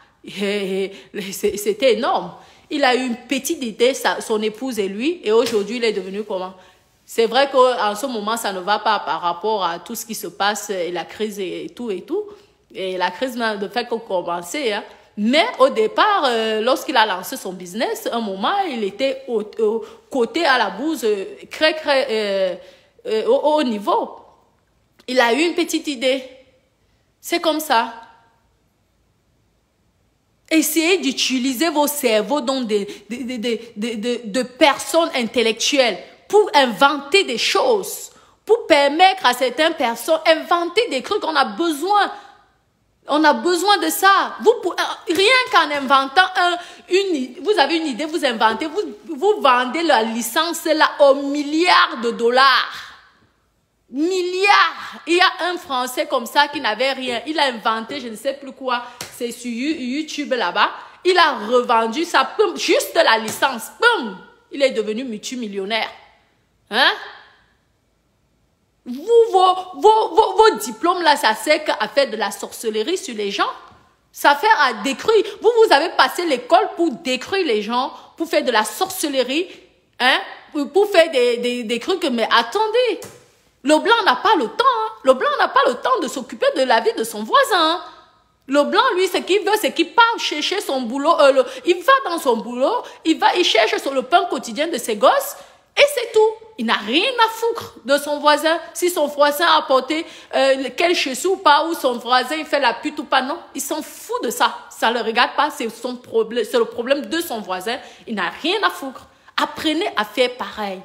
C'était énorme. Il a eu une petite idée, son épouse et lui, et aujourd'hui, il est devenu comment? C'est vrai qu'en ce moment, ça ne va pas par rapport à tout ce qui se passe, et la crise et tout et tout. Et la crise n'a de fait que commencer. Hein. Mais au départ, euh, lorsqu'il a lancé son business, un moment, il était au, au côté à la bourse, très, très... Euh, Euh, au haut niveau. Il a eu une petite idée. C'est comme ça. Essayez d'utiliser vos cerveaux dans des, des, des, des, des, des, de personnes intellectuelles pour inventer des choses, pour permettre à certaines personnes d'inventer des trucs. On a besoin, on a besoin de ça. Vous, rien qu'en inventant un, une, vous avez une idée, vous inventez, vous, vous vendez la licence là au milliard de dollars. Milliards. Il y a un Français comme ça qui n'avait rien. Il a inventé, je ne sais plus quoi. C'est sur YouTube là-bas. Il a revendu ça, poum, juste la licence. Poum, il est devenu multimillionnaire. Hein? Vous, vos, vos, vos, vos diplômes là, ça sert à faire de la sorcellerie sur les gens. Ça sert à détruire. Vous, vous avez passé l'école pour détruire les gens, pour faire de la sorcellerie, hein? Pour faire des, des, des trucs. Mais attendez. Le blanc n'a pas le temps. Hein. Le blanc n'a pas le temps de s'occuper de la vie de son voisin. Le blanc, lui, ce qu'il veut, c'est qu'il part chercher son boulot. Euh, le, il va dans son boulot, il va, il cherche sur le pain quotidien de ses gosses, et c'est tout. Il n'a rien à foutre de son voisin. Si son voisin a apporté euh, quel chessou ou pas, ou son voisin il fait la pute ou pas, non. Il s'en fout de ça. Ça ne le regarde pas, c'est son problème, c'est le problème de son voisin. Il n'a rien à foutre. Apprenez à faire pareil.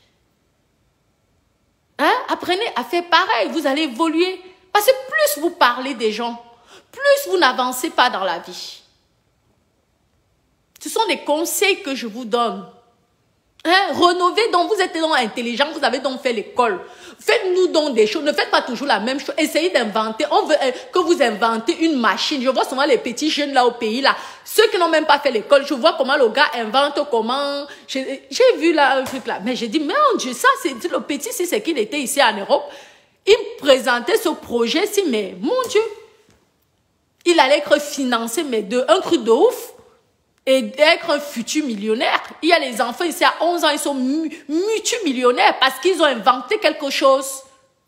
Hein? Apprenez à faire pareil, vous allez évoluer. Parce que plus vous parlez des gens, plus vous n'avancez pas dans la vie. Ce sont des conseils que je vous donne. Hein? Rénovez donc, vous êtes donc intelligent, vous avez donc fait l'école. Faites-nous donc des choses, ne faites pas toujours la même chose. Essayez d'inventer, on veut euh, que vous inventez une machine. Je vois souvent les petits jeunes là au pays là, ceux qui n'ont même pas fait l'école, je vois comment le gars invente, comment... J'ai vu là un truc là, mais j'ai dit, mais mon Dieu, ça c'est le petit, si c'est qu'il était ici en Europe, il me présentait ce projet-ci, mais mon Dieu, il allait être financé, mais de un truc de ouf. Et être un futur millionnaire. Il y a les enfants ici à onze ans, ils sont multimillionnaires parce qu'ils ont inventé quelque chose.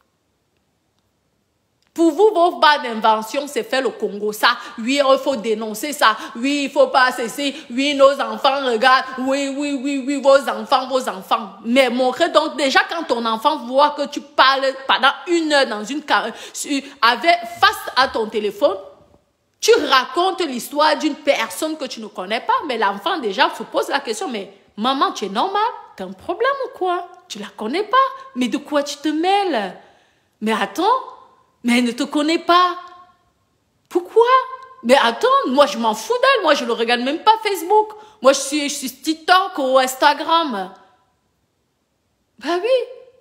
Pour vous, vos bas d'invention, c'est faire le Congo. Ça, oui, il faut dénoncer ça. Oui, il faut pas cesser. Oui, nos enfants regardent. Oui, oui, oui, oui, vos enfants, vos enfants. Mais montrez donc déjà quand ton enfant voit que tu parles pendant une heure dans une avec face à ton téléphone, tu racontes l'histoire d'une personne que tu ne connais pas, mais l'enfant déjà se pose la question, mais maman, tu es normal? Tu as un problème ou quoi? Tu la connais pas? Mais de quoi tu te mêles? Mais attends, mais elle ne te connaît pas. Pourquoi? Mais attends, moi je m'en fous d'elle, moi je ne regarde même pas Facebook. Moi je suis, je suis TikTok ou Instagram. Ben oui.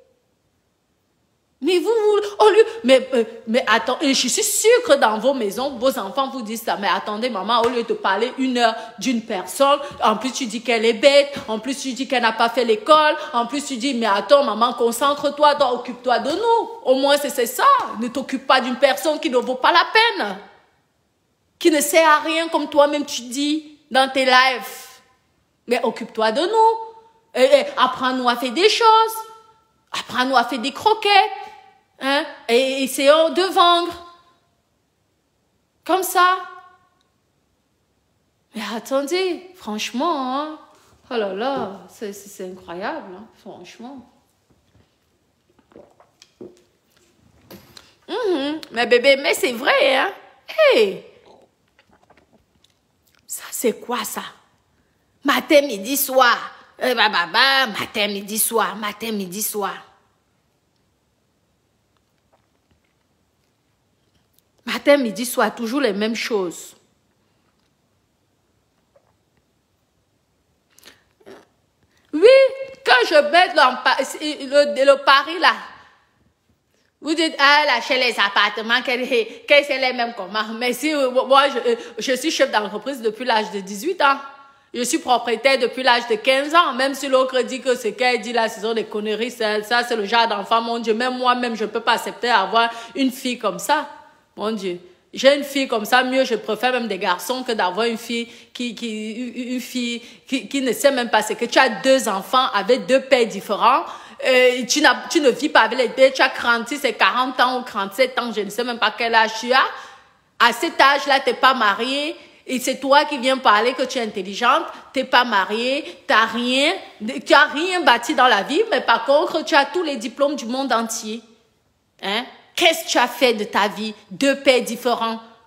Mais vous, vous, au lieu, mais, euh, mais attends, je suis sûre que dans vos maisons, vos enfants vous disent ça. Mais attendez, maman, au lieu de parler une heure d'une personne, en plus tu dis qu'elle est bête, en plus tu dis qu'elle n'a pas fait l'école, en plus tu dis, mais attends, maman, concentre-toi, occupe-toi de nous. Au moins, c'est ça. Ne t'occupe pas d'une personne qui ne vaut pas la peine, qui ne sert à rien, comme toi-même tu dis dans tes lives. Mais occupe-toi de nous. Et, et apprends-nous à faire des choses. Apprends-nous à faire des croquettes. Hein? Et essayons de vendre. Comme ça. Mais attendez, franchement, hein? Oh là là, c'est incroyable, hein? Franchement. Mmh, mais bébé, mais c'est vrai, hein? Hey! Ça, c'est quoi ça? Matin, midi, soir. Euh, bah, bah, bah, matin, midi, soir. Matin, midi, soir. Matin, midi, soir, toujours les mêmes choses. Oui, quand je mets le, le, le pari là, vous dites, ah, là, chez les appartements, que, que c'est les mêmes comment. Mais si, moi, je, je suis chef d'entreprise depuis l'âge de dix-huit ans. Je suis propriétaire depuis l'âge de quinze ans. Même si l'autre dit que ce qu'elle dit là, ce sont des conneries, ça, ça c'est le genre d'enfant, mon Dieu. Même moi-même, je ne peux pas accepter avoir une fille comme ça. Mon Dieu. J'ai une fille comme ça, mieux, je préfère même des garçons que d'avoir une fille qui, qui, une fille qui, qui ne sait même pas ce que tu as deux enfants avec deux pères différents. Euh, tu, n'as, tu ne vis pas avec les deux, tu as trente-six et quarante ans ou trente-sept ans, je ne sais même pas quel âge tu as. À cet âge-là, tu n'es pas marié. Et c'est toi qui viens parler que tu es intelligente, tu n'es pas mariée, tu n'as rien, tu n'as rien bâti dans la vie, mais par contre, tu as tous les diplômes du monde entier. Hein? Qu'est-ce que tu as fait de ta vie? Deux pères différents.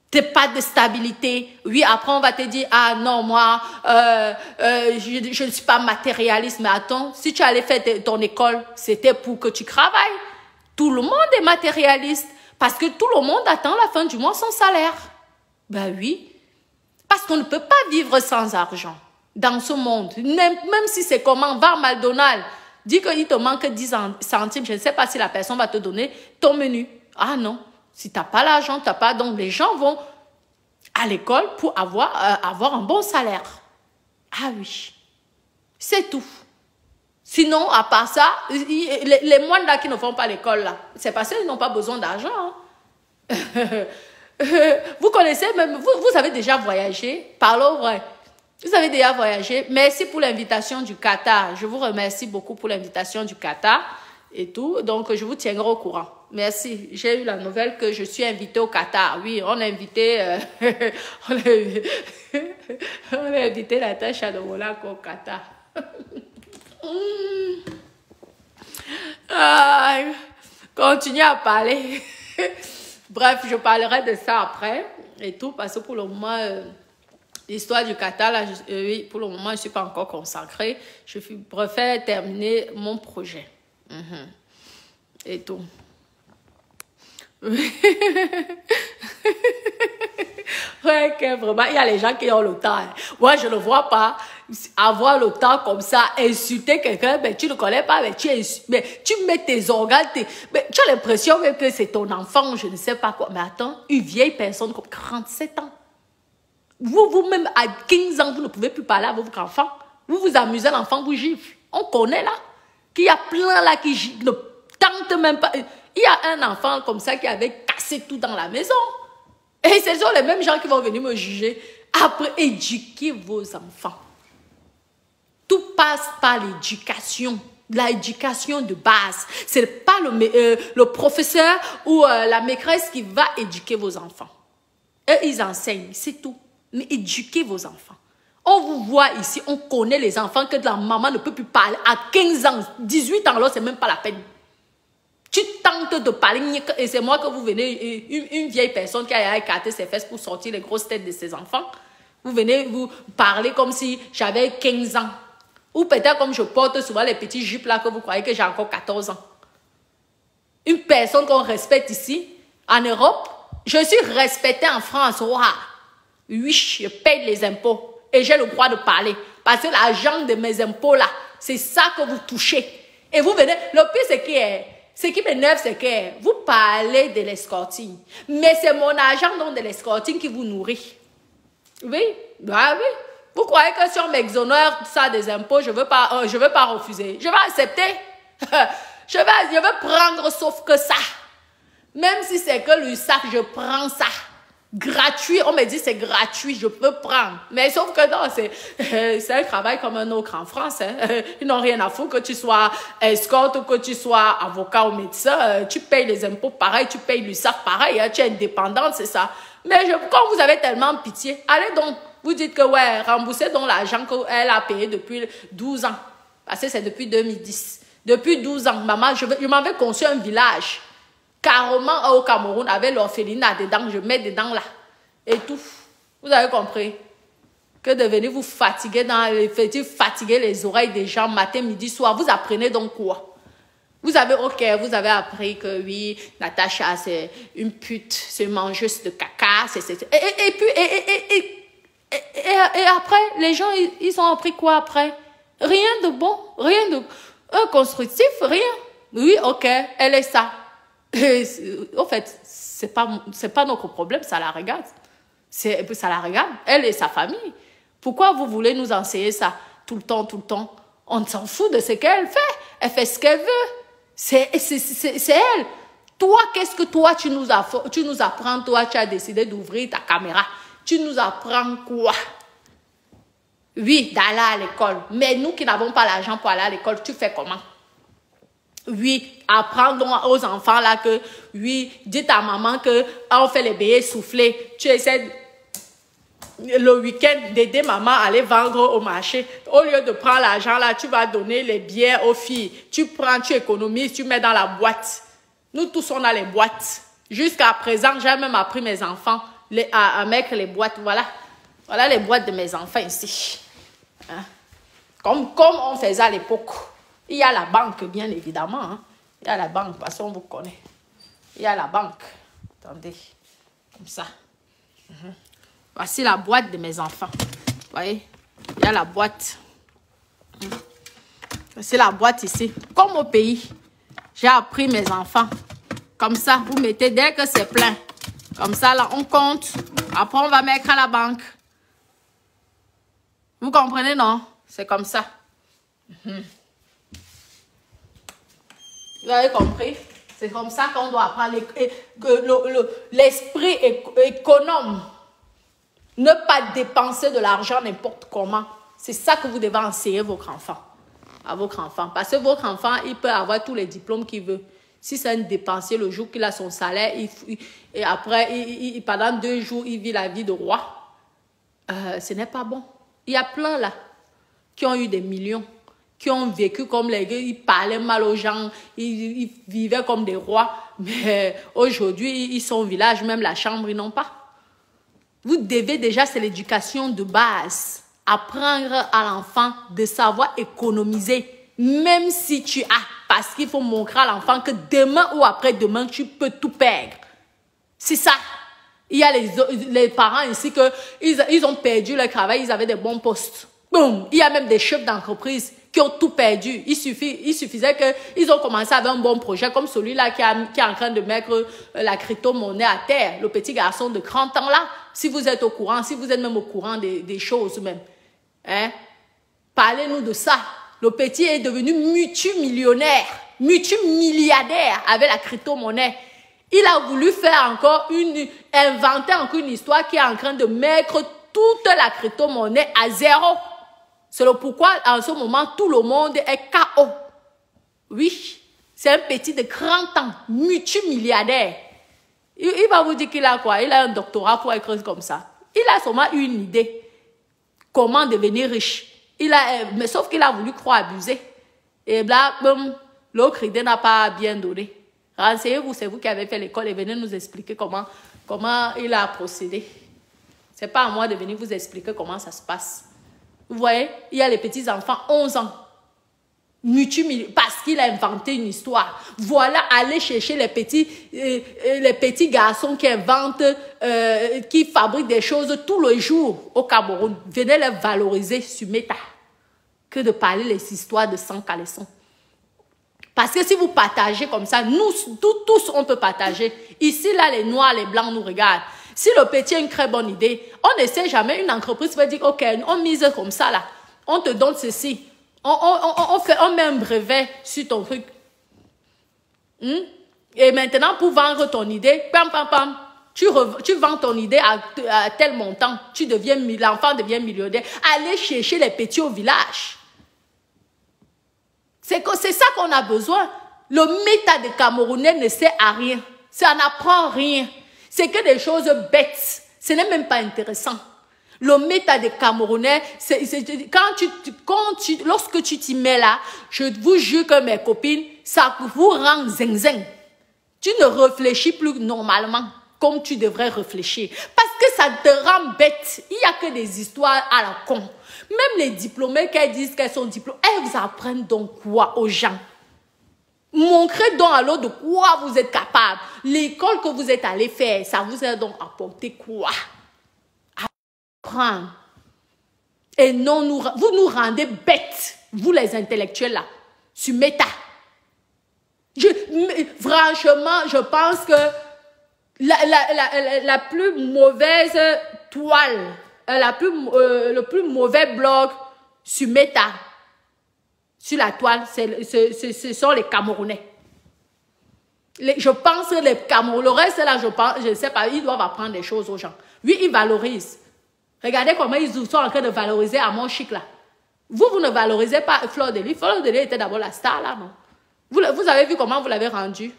T'es pas de stabilité. Oui, après on va te dire, ah non, moi, euh, euh, je, je ne suis pas matérialiste. Mais attends, si tu allais faire ton école, c'était pour que tu travailles. Tout le monde est matérialiste. Parce que tout le monde attend la fin du mois son salaire. Ben oui. Parce qu'on ne peut pas vivre sans argent dans ce monde. Même, même si c'est comment, va à McDonald's, dis qu'il te manque dix centimes, je ne sais pas si la personne va te donner ton menu. Ah non. Si tu n'as pas l'argent, tu n'as pas... Donc, les gens vont à l'école pour avoir, euh, avoir un bon salaire. Ah oui. C'est tout. Sinon, à part ça, les, les moines là qui ne font pas l'école, là, c'est parce qu'ils n'ont pas besoin d'argent. Hein. Vous connaissez même... Vous, vous avez déjà voyagé. Parlons vrai. Vous avez déjà voyagé. Merci pour l'invitation du Qatar. Je vous remercie beaucoup pour l'invitation du Qatar et tout. Donc, je vous tiendrai au courant. Merci. J'ai eu la nouvelle que je suis invitée au Qatar. Oui, on a invité, euh, on, a, on a invité Natacha de Monaco au Qatar. ah, continuez à parler. Bref, je parlerai de ça après et tout parce que pour le moment, euh, l'histoire du Qatar, là, je, euh, oui, pour le moment, je ne suis pas encore consacrée. Je préfère terminer mon projet. Mm-hmm. Et tout. Ouais, que vraiment, il y a les gens qui ont le temps. Hein. Moi, je ne vois pas avoir le temps comme ça, insulter quelqu'un, mais tu ne connais pas, mais tu, mais tu mets tes organes, tes, mais tu as l'impression même que c'est ton enfant, je ne sais pas quoi. Mais attends, une vieille personne comme quarante-sept ans. Vous, vous-même, à quinze ans, vous ne pouvez plus parler à votre enfant. Vous vous amusez, l'enfant vous gifle. On connaît là, qu'il y a plein là qui ne tentent même pas. Il y a un enfant comme ça qui avait cassé tout dans la maison. Et ce sont les mêmes gens qui vont venir me juger. Après, éduquez vos enfants. Tout passe par l'éducation. L'éducation de base. Ce n'est pas le, euh, le professeur ou euh, la maîtresse qui va éduquer vos enfants. Eux, ils enseignent, c'est tout. Mais éduquez vos enfants. On vous voit ici, on connaît les enfants que la maman ne peut plus parler. À quinze ans, dix-huit ans, là, c'est même pas la peine. Tu tentes de parler, et c'est moi que vous venez, une, une vieille personne qui a écarté ses fesses pour sortir les grosses têtes de ses enfants. Vous venez vous parler comme si j'avais quinze ans. Ou peut-être comme je porte souvent les petits jupes là que vous croyez que j'ai encore quatorze ans. Une personne qu'on respecte ici, en Europe, je suis respectée en France. Wow. Oui, je paye les impôts et j'ai le droit de parler. Parce que l'argent de mes impôts là, c'est ça que vous touchez. Et vous venez, le pire c'est qui est... Ce qui m'énerve, c'est que vous parlez de l'escorting. Mais c'est mon argent, donc de l'escorting, qui vous nourrit. Oui, bah oui. Vous croyez que si on m'exonère ça des impôts, je ne veux pas, euh, je veux pas refuser. Je vais accepter. je, vais, je vais prendre sauf que ça. Même si c'est que l'U S A C, je prends ça. Gratuit, on me dit c'est gratuit, je peux prendre. Mais sauf que non, c'est euh, un travail comme un autre en France. Hein. Euh, ils n'ont rien à foutre que tu sois escorte ou que tu sois avocat ou médecin. Euh, tu payes les impôts pareil, tu payes l'U S A C pareil, hein, tu es indépendante, c'est ça. Mais je, quand vous avez tellement pitié, allez donc, vous dites que ouais, remboursez donc l'argent qu'elle a payé depuis douze ans. Parce que c'est depuis deux mille dix. Depuis douze ans, maman, je, je m'avais conçu un village. Carrément au Cameroun avec l'orphelinat dedans, je mets dedans là. Et tout. Vous avez compris? Que de venir vous fatiguer dans les fatiguer les oreilles des gens matin, midi, soir. Vous apprenez donc quoi? Vous avez, ok, vous avez appris que oui, Natacha, c'est une pute, c'est une mangeuse de caca. C'est, c'est, et, et, et puis, et, et, et, et, et, et après, les gens, ils, ils ont appris quoi après? Rien de bon, rien de euh, constructif, rien. Oui, ok, elle est ça. En fait, c'est pas, c'est pas notre problème, ça la regarde. C'est, ça la regarde, elle et sa famille. Pourquoi vous voulez nous enseigner ça tout le temps, tout le temps? On s'en fout de ce qu'elle fait. Elle fait ce qu'elle veut. C'est, c'est, c'est, c'est elle. Toi, qu'est-ce que toi, tu nous, as, tu nous apprends? Toi, tu as décidé d'ouvrir ta caméra. Tu nous apprends quoi? Oui, d'aller à l'école. Mais nous qui n'avons pas l'argent pour aller à l'école, tu fais comment? Oui, apprendre aux enfants là que, oui, dites à maman que on fait les billets soufflés. Tu essaies le week-end d'aider maman à aller vendre au marché. Au lieu de prendre l'argent là, tu vas donner les billets aux filles. Tu prends, tu économises, tu mets dans la boîte. Nous tous on a les boîtes. Jusqu'à présent, j'ai même appris mes enfants les, à, à mettre les boîtes. Voilà. Voilà les boîtes de mes enfants ici. Hein? Comme, comme on faisait à l'époque. Il y a la banque, bien évidemment. Hein? Il y a la banque, parce qu'on vous connaît. Il y a la banque. Attendez. Comme ça. Mm-hmm. Voici la boîte de mes enfants. Vous voyez? Il y a la boîte. C'est la boîte ici. Comme au pays, j'ai appris mes enfants. Comme ça, vous mettez dès que c'est plein. Comme ça, là, on compte. Après, on va mettre à la banque. Vous comprenez, non? C'est comme ça. Mm-hmm. Vous avez compris? C'est comme ça qu'on doit apprendre l'esprit économe. Ne pas dépenser de l'argent n'importe comment. C'est ça que vous devez enseigner votre enfant. À votre enfant. Parce que votre enfant, il peut avoir tous les diplômes qu'il veut. Si c'est un dépensier, le jour qu'il a son salaire, il, il, et après, il, il, pendant deux jours, il vit la vie de roi. Euh, ce n'est pas bon. Il y a plein là qui ont eu des millions, qui ont vécu comme les gars, ils parlaient mal aux gens, ils, ils vivaient comme des rois. Mais aujourd'hui, ils sont au village, même la chambre, ils n'ont pas. Vous devez déjà, c'est l'éducation de base. Apprendre à l'enfant de savoir économiser, même si tu as, parce qu'il faut montrer à l'enfant que demain ou après-demain, tu peux tout perdre. C'est ça. Il y a les, les parents ici que ils, ils ont perdu leur travail, ils avaient des bons postes. Boum. Il y a même des chefs d'entreprise qui ont tout perdu. Il, suffit, il suffisait qu'ils ont commencé avec un bon projet comme celui-là qui, qui est en train de mettre la crypto-monnaie à terre. Le petit garçon de trente ans là, si vous êtes au courant, si vous êtes même au courant des, des choses même. Hein? Parlez-nous de ça. Le petit est devenu multimillionnaire, multimilliardaire avec la crypto-monnaie. Il a voulu faire encore une, inventer encore une histoire qui est en train de mettre toute la crypto-monnaie à zéro. C'est le pourquoi, en ce moment, tout le monde est K O. Oui, c'est un petit de trente ans, multimilliardaire. Il, il va vous dire qu'il a quoi? Il a un doctorat pour être comme ça. Il a seulement une idée. Comment devenir riche. Il a, mais sauf qu'il a voulu croire abuser. Et là, l'autre idée n'a pas bien donné. Renseignez-vous, c'est vous qui avez fait l'école et venez nous expliquer comment, comment il a procédé. Ce n'est pas à moi de venir vous expliquer comment ça se passe. Vous voyez, il y a les petits-enfants, onze ans. Parce qu'il a inventé une histoire. Voilà, allez chercher les petits, euh, les petits garçons qui inventent, euh, qui fabriquent des choses tous les jours au Cameroun. Venez les valoriser sur Meta. Que de parler les histoires de sang caleçon. Parce que si vous partagez comme ça, nous tous, tous on peut partager. Ici, là, les noirs, les blancs nous regardent. Si le petit a une très bonne idée, on ne sait jamais, une entreprise va dire, ok, on mise comme ça là, on te donne ceci. On, on, on, on, fait, on met un brevet sur ton truc. Hmm? Et maintenant, pour vendre ton idée, pam, pam, pam, tu, re, tu vends ton idée à, à tel montant, tu deviens, l'enfant devient millionnaire. Allez chercher les petits au village. C'est ça qu'on a besoin. Le méta de Camerounais ne sert à rien. Ça n'apprend rien. C'est que des choses bêtes. Ce n'est même pas intéressant. Le méta des Camerounais, c'est, c'est, quand tu, quand tu, lorsque tu t'y mets là, je vous jure que mes copines, ça vous rend zing zing. Tu ne réfléchis plus normalement comme tu devrais réfléchir. Parce que ça te rend bête. Il n'y a que des histoires à la con. Même les diplômés qui disent qu'elles sont diplômées, elles apprennent donc quoi aux gens? Montrez donc à l'autre de quoi vous êtes capable. L'école que vous êtes allé faire, ça vous a donc apporté quoi? Apprendre. Et non, nous, vous nous rendez bêtes, vous les intellectuels là, sur Meta. Je, franchement, je pense que la, la, la, la, la plus mauvaise toile, la plus, euh, le plus mauvais blog sur Meta, sur la toile, c'est, c'est, c'est, ce sont les Camerounais. Les, je pense que les Camerounais, le reste là, je pense, je ne sais pas, ils doivent apprendre des choses aux gens. Oui, ils valorisent. Regardez comment ils sont en train de valoriser à mon chic là. Vous, vous ne valorisez pas Fleur de Lys. Fleur de Lys était d'abord la star là, non? Vous, vous avez vu comment vous l'avez rendu?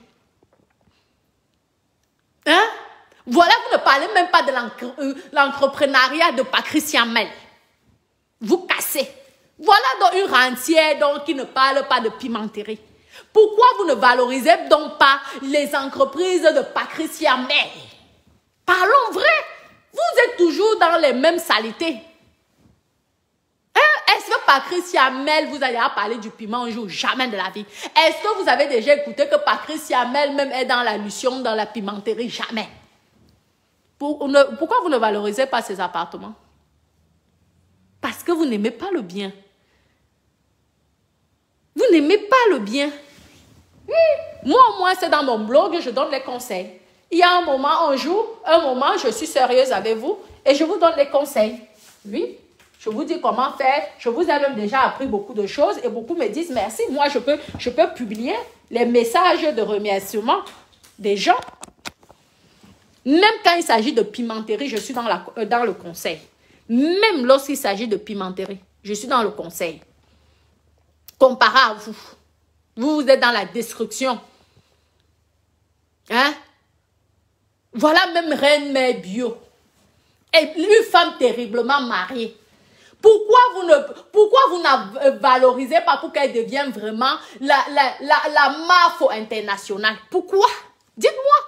Hein? Voilà, vous ne parlez même pas de l'entrepreneuriat de Patricia Mel. Vous cassez. Voilà donc une rentière donc, qui ne parle pas de pimenterie. Pourquoi vous ne valorisez donc pas les entreprises de Patricia Mel? Parlons vrai. toujours dans les mêmes saletés. Hein? Est-ce que Patrice Yamel, vous allez parler du piment un jour? Jamais de la vie. Est-ce que vous avez déjà écouté que Patrice Yamel même est dans la lucion, dans la pimenterie? Jamais. Pour, ne, pourquoi vous ne valorisez pas ces appartements? Parce que vous n'aimez pas le bien. Vous n'aimez pas le bien. Oui. Moi, au moins, c'est dans mon blog, je donne les conseils. Il y a un moment, un jour, un moment, je suis sérieuse avec vous et je vous donne les conseils. Oui, je vous dis comment faire. Je vous ai même déjà appris beaucoup de choses et beaucoup me disent merci. Moi, je peux, je peux publier les messages de remerciement des gens. Même quand il s'agit de pimenterie, je suis dans, la, euh, dans le conseil. Même lorsqu'il s'agit de pimenterie, je suis dans le conseil. Comparé à vous. Vous, vous êtes dans la destruction. Hein? Voilà même Reine Mère Bio. Et une femme terriblement mariée. Pourquoi vous ne, pourquoi vous ne valorisez pas pour qu'elle devienne vraiment la, la, la, la mafia internationale? Pourquoi? Dites-moi.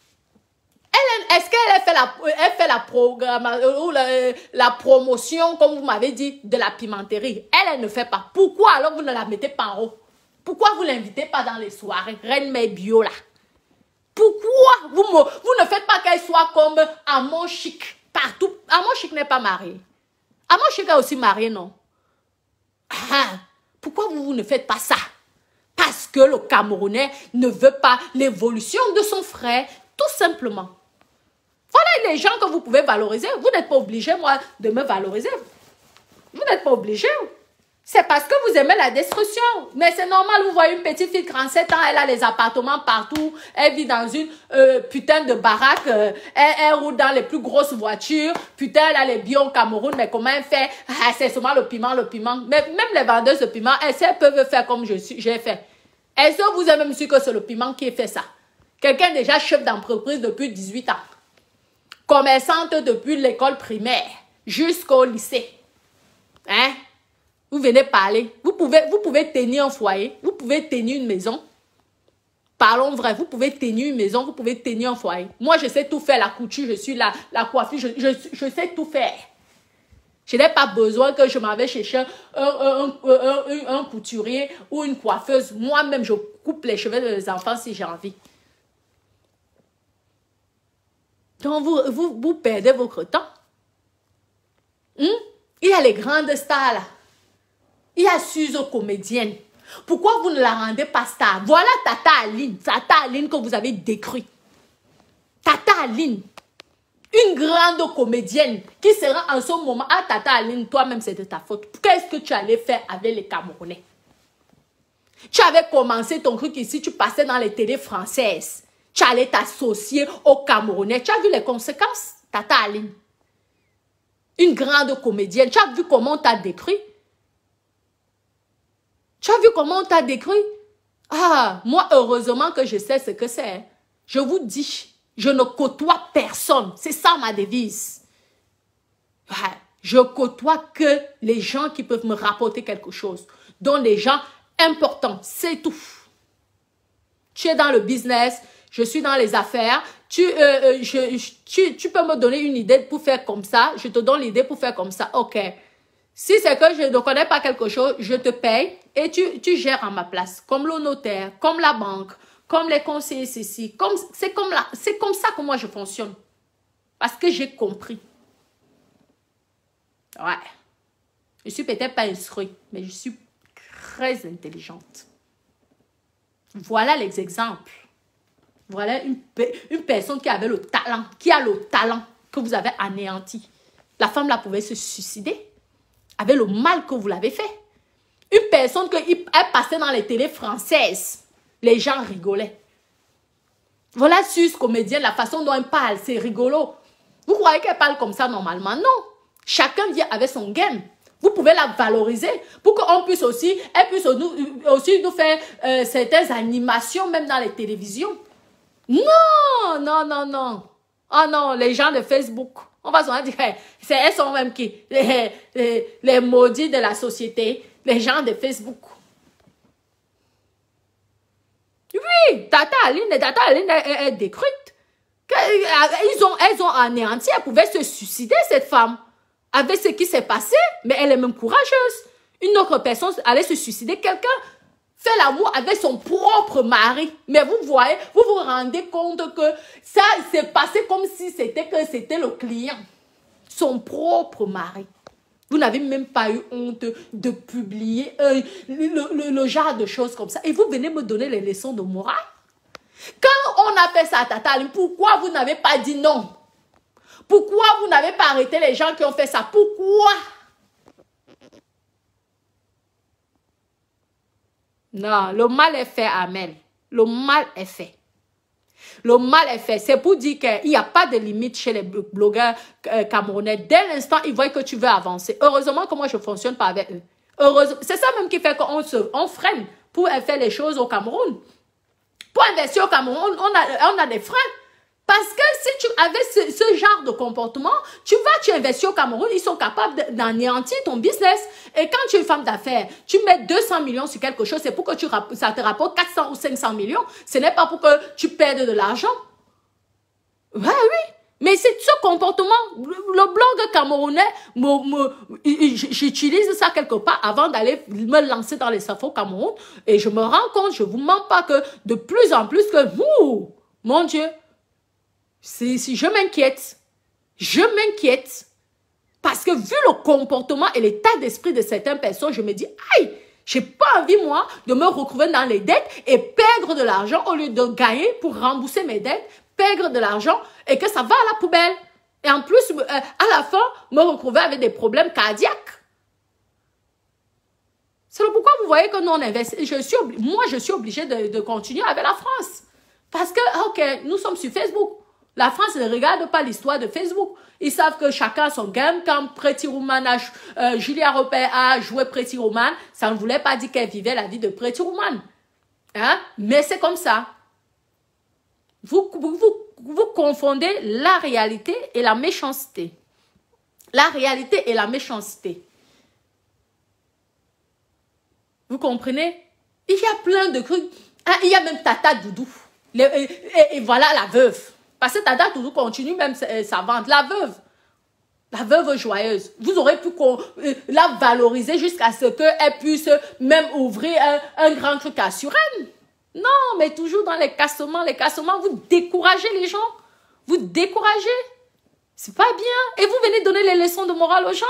Est-ce qu'elle fait la, elle fait la programmation ou la, la promotion, comme vous m'avez dit, de la pimenterie? Elle, elle ne fait pas. Pourquoi alors vous ne la mettez pas en haut? Pourquoi vous ne l'invitez pas dans les soirées? Reine Mère Bio là. Pourquoi vous, me, vous ne faites pas qu'elle soit comme Amon Chic partout? Amon Chic n'est pas marié. Amon Chic est aussi marié, non? Ah, pourquoi vous, vous ne faites pas ça? Parce que le Camerounais ne veut pas l'évolution de son frère, tout simplement. Voilà les gens que vous pouvez valoriser. Vous n'êtes pas obligé, moi, de me valoriser. Vous n'êtes pas obligé. C'est parce que vous aimez la destruction. Mais c'est normal, vous voyez une petite fille de trente-sept ans, elle a les appartements partout, elle vit dans une euh, putain de baraque, euh, elle, elle roule dans les plus grosses voitures, putain, elle a les biens au Cameroun, mais comment elle fait? Ah, c'est seulement le piment, le piment. Mais même les vendeuses de piment, elles, elles peuvent faire comme je suis, j'ai fait. Est-ce que vous avez même su que c'est le piment qui fait ça? Quelqu'un déjà chef d'entreprise depuis dix-huit ans. Commerçante depuis l'école primaire jusqu'au lycée. Hein? Vous venez parler. Vous pouvez, vous pouvez tenir un foyer. Vous pouvez tenir une maison. Parlons vrai. Vous pouvez tenir une maison. Vous pouvez tenir un foyer. Moi, je sais tout faire. La couture, je suis la, la coiffure. Je, je, je sais tout faire. Je n'ai pas besoin que je m'en vais chercher un, un, un, un, un couturier ou une coiffeuse. Moi-même, je coupe les cheveux des enfants si j'ai envie. Donc, vous, vous, vous perdez votre temps. Hum? Il y a les grandes stars là. Il y a Suzo comédienne. Pourquoi vous ne la rendez pas star? Voilà Tata Aline. Tata Aline que vous avez décrit. Tata Aline. Une grande comédienne qui sera en ce moment. Ah, Tata Aline, toi-même, c'est de ta faute. Qu'est-ce que tu allais faire avec les Camerounais? Tu avais commencé ton truc ici, tu passais dans les télés françaises. Tu allais t'associer aux Camerounais. Tu as vu les conséquences, Tata Aline? Une grande comédienne. Tu as vu comment on t'a décrit? Tu as vu comment on t'a décrit? Ah, moi, heureusement que je sais ce que c'est. Je vous dis, je ne côtoie personne. C'est ça ma devise. Ah, je côtoie que les gens qui peuvent me rapporter quelque chose. Donc, les gens importants, c'est tout. Tu es dans le business, je suis dans les affaires. Tu, euh, je, je, tu, tu peux me donner une idée pour faire comme ça. Je te donne l'idée pour faire comme ça. OK. Si c'est que je ne connais pas quelque chose, je te paye et tu, tu gères à ma place. Comme le notaire, comme la banque, comme les conseillers ici. Comme, c'est comme, la, c'est comme ça que moi je fonctionne. Parce que j'ai compris. Ouais. Je suis peut-être pas instruite, mais je suis très intelligente. Voilà les exemples. Voilà une, une personne qui avait le talent, qui a le talent que vous avez anéanti. La femme là pouvait se suicider avec le mal que vous l'avez fait. Une personne qui passait dans les télés françaises, les gens rigolaient. Voilà Suze comédienne, la façon dont elle parle, c'est rigolo. Vous croyez qu'elle parle comme ça normalement? Non. Chacun vient avec son game. Vous pouvez la valoriser pour qu'on puisse aussi, elle puisse nous, aussi nous faire euh, certaines animations, même dans les télévisions. Non, non, non, non. Oh non, les gens de Facebook, on va se dire, c'est elles sont même qui? Les, les, les maudits de la société, les gens de Facebook. Oui, Tata Aline, Tata Aline est, est, est décrite. ils ont, elles ont anéanti, elles pouvaient se suicider, cette femme, avec ce qui s'est passé, mais elle est même courageuse. Une autre personne allait se suicider, quelqu'un fait l'amour avec son propre mari. Mais vous voyez, vous vous rendez compte que ça s'est passé comme si c'était que c'était le client, son propre mari. Vous n'avez même pas eu honte de publier euh, le, le, le genre de choses comme ça. Et vous venez me donner les leçons de morale. Quand on a fait ça à Tata Aline, pourquoi vous n'avez pas dit non? Pourquoi vous n'avez pas arrêté les gens qui ont fait ça? Pourquoi? Non, le mal est fait, Amel. Le mal est fait. Le mal est fait. C'est pour dire qu'il n'y a pas de limite chez les blogueurs euh, camerounais. Dès l'instant, ils voient que tu veux avancer. Heureusement que moi, je ne fonctionne pas avec eux. Heureusement. C'est ça même qui fait qu'on se, on freine pour faire les choses au Cameroun. Pour investir au Cameroun, on a, on a des freins. Parce que si tu avais ce, ce genre de comportement, tu vas, tu investis au Cameroun, ils sont capables d'anéantir ton business. Et quand tu es une femme d'affaires, tu mets deux cents millions sur quelque chose, c'est pour que tu, ça te rapporte quatre cents ou cinq cents millions. Ce n'est pas pour que tu perdes de l'argent. Ouais, oui. Mais c'est ce comportement, le blog camerounais, j'utilise ça quelque part avant d'aller me lancer dans les safos au Cameroun. Et je me rends compte, je ne vous mens pas, que de plus en plus que, ouh, mon Dieu, si, si je m'inquiète, je m'inquiète. Parce que vu le comportement et l'état d'esprit de certaines personnes, je me dis, aïe, j'ai pas envie, moi, de me retrouver dans les dettes et perdre de l'argent au lieu de gagner pour rembourser mes dettes, perdre de l'argent et que ça va à la poubelle. Et en plus, euh, à la fin, me retrouver avec des problèmes cardiaques. C'est pourquoi vous voyez que nous, on investit. Je suis moi, je suis obligée de, de continuer avec la France. Parce que, ok, nous sommes sur Facebook. La France ne regarde pas l'histoire de Facebook. Ils savent que chacun a son game. Quand Pretty Woman, a, euh, Julia Roberts a joué Pretty Woman, ça ne voulait pas dire qu'elle vivait la vie de Pretty Woman. Hein? Mais c'est comme ça. Vous, vous, vous, vous confondez la réalité et la méchanceté. La réalité et la méchanceté. Vous comprenez? Il y a plein de trucs. Hein? Il y a même Tata Doudou. Les, et, et, et voilà la veuve. Parce que Tata Doudou continue même sa, sa vente. La veuve. La veuve joyeuse. Vous aurez pu la valoriser jusqu'à ce qu'elle puisse même ouvrir un, un grand truc à Suresnes. Non, mais toujours dans les cassements. Les cassements, vous découragez les gens. Vous découragez. C'est pas bien. Et vous venez donner les leçons de morale aux gens.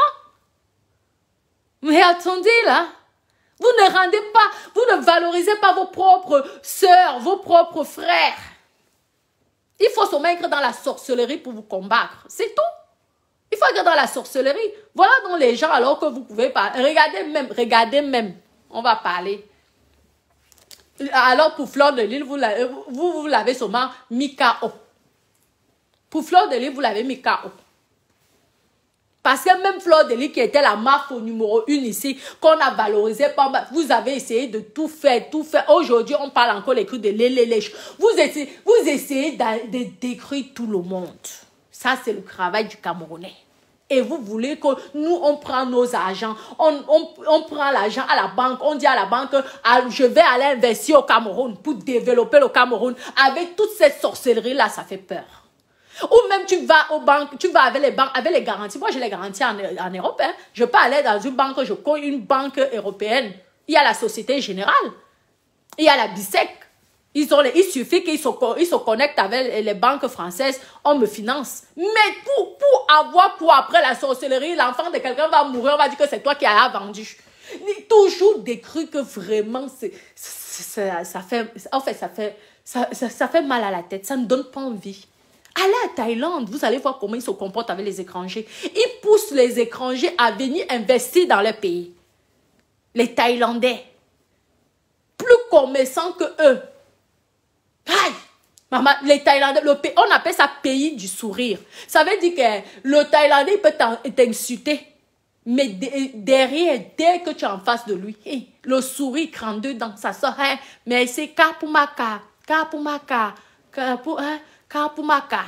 Mais attendez là. Vous ne rendez pas, vous ne valorisez pas vos propres sœurs, vos propres frères. Il faut se mettre dans la sorcellerie pour vous combattre. C'est tout. Il faut être dans la sorcellerie. Voilà donc les gens alors que vous pouvez pas. Regardez même, regardez même. On va parler. Alors pour Fleur de Lille, vous l'avez vous, vous l'avez seulement mis K O. Pour Fleur de Lille, vous l'avez mis K O. Parce que même Fleur de Lille qui était la marque au numéro une ici, qu'on a valorisé, vous avez essayé de tout faire, tout faire. Aujourd'hui, on parle encore les coups de l'élèche. Vous essayez, vous essayez de, de détruire tout le monde. Ça, c'est le travail du Camerounais. Et vous voulez que nous, on prend nos argents, on, on, on prend l'argent à la banque, on dit à la banque, ah, je vais aller investir au Cameroun pour développer le Cameroun. Avec toute cette sorcellerie-là, ça fait peur. Ou même tu vas aux banques, tu vas avec les banques, avec les garanties. Moi, j'ai les garanties en, en Europe. Hein. Je peux aller dans une banque, je connais une banque européenne. Il y a la Société Générale. Il y a la B I S E C. Ils ont les, il suffit qu'ils se, ils se connectent avec les banques françaises. On me finance. Mais pour, pour avoir, pour après la sorcellerie, l'enfant de quelqu'un va mourir, on va dire que c'est toi qui as vendu. Toujours des trucs que vraiment, c'est, ça, ça fait, en fait, ça fait, ça, ça, ça fait mal à la tête. Ça ne donne pas envie. Allez à Thaïlande, vous allez voir comment ils se comportent avec les étrangers. Ils poussent les étrangers à venir investir dans leur pays. Les Thaïlandais. Plus commerçants que eux. Aïe! Maman, les Thaïlandais, le pays, on appelle ça pays du sourire. Ça veut dire que le Thaïlandais peut t'insulter. Mais de, derrière, dès que tu es en face de lui, hey, le sourire crame dedans, ça sort. Hein, mais c'est Kapumaka, Kapumaka, Kapumaka. Kapumaka.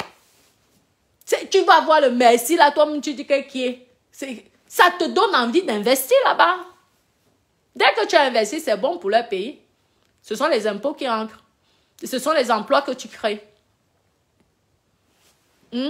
Tu vas voir le merci là, toi, tu dis que qui est. Ça te donne envie d'investir là-bas. Dès que tu as investi, c'est bon pour leur pays. Ce sont les impôts qui entrent. Ce sont les emplois que tu crées. Hmm?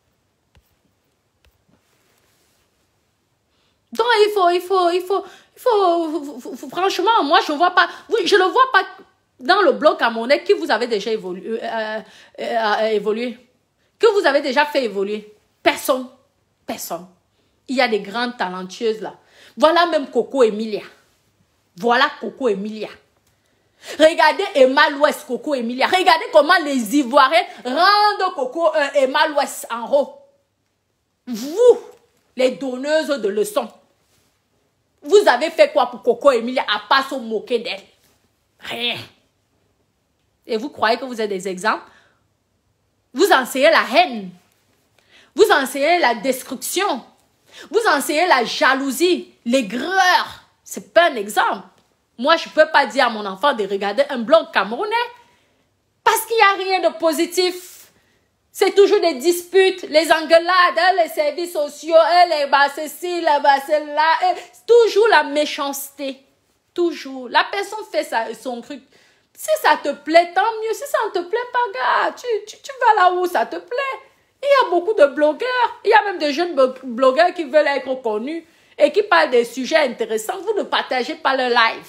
Donc, il faut, il faut, il faut, il faut, franchement, moi, je ne vois pas, oui, je ne vois pas dans le bloc camerounais qui vous avez déjà évolué, euh, euh, évolué, que vous avez déjà fait évoluer. Personne, personne. Il y a des grandes talentueuses là. Voilà même Coco Emilia. Voilà Coco Emilia. Regardez Emma l'Ouest, Coco Emilia. Regardez comment les Ivoiriens rendent Coco euh, Emma l'Ouest en haut. Vous, les donneuses de leçons, vous avez fait quoi pour Coco Emilia à part se moquer d'elle? Rien. Et vous croyez que vous êtes des exemples? Vous enseignez la haine. Vous enseignez la destruction. Vous enseignez la jalousie, l'aigreur. C'est pas un exemple. Moi, je ne peux pas dire à mon enfant de regarder un blog camerounais parce qu'il n'y a rien de positif. C'est toujours des disputes, les engueulades, hein, les services sociaux, hein, les bah, ceci, les bah, celle-là. Hein, toujours la méchanceté. Toujours. La personne fait sa, son truc. Si ça te plaît, tant mieux. Si ça ne te plaît pas, gars, tu, tu, tu vas là où ça te plaît. Il y a beaucoup de blogueurs. Il y a même de jeunes blogueurs qui veulent être connus et qui parlent des sujets intéressants. Vous ne partagez pas le live.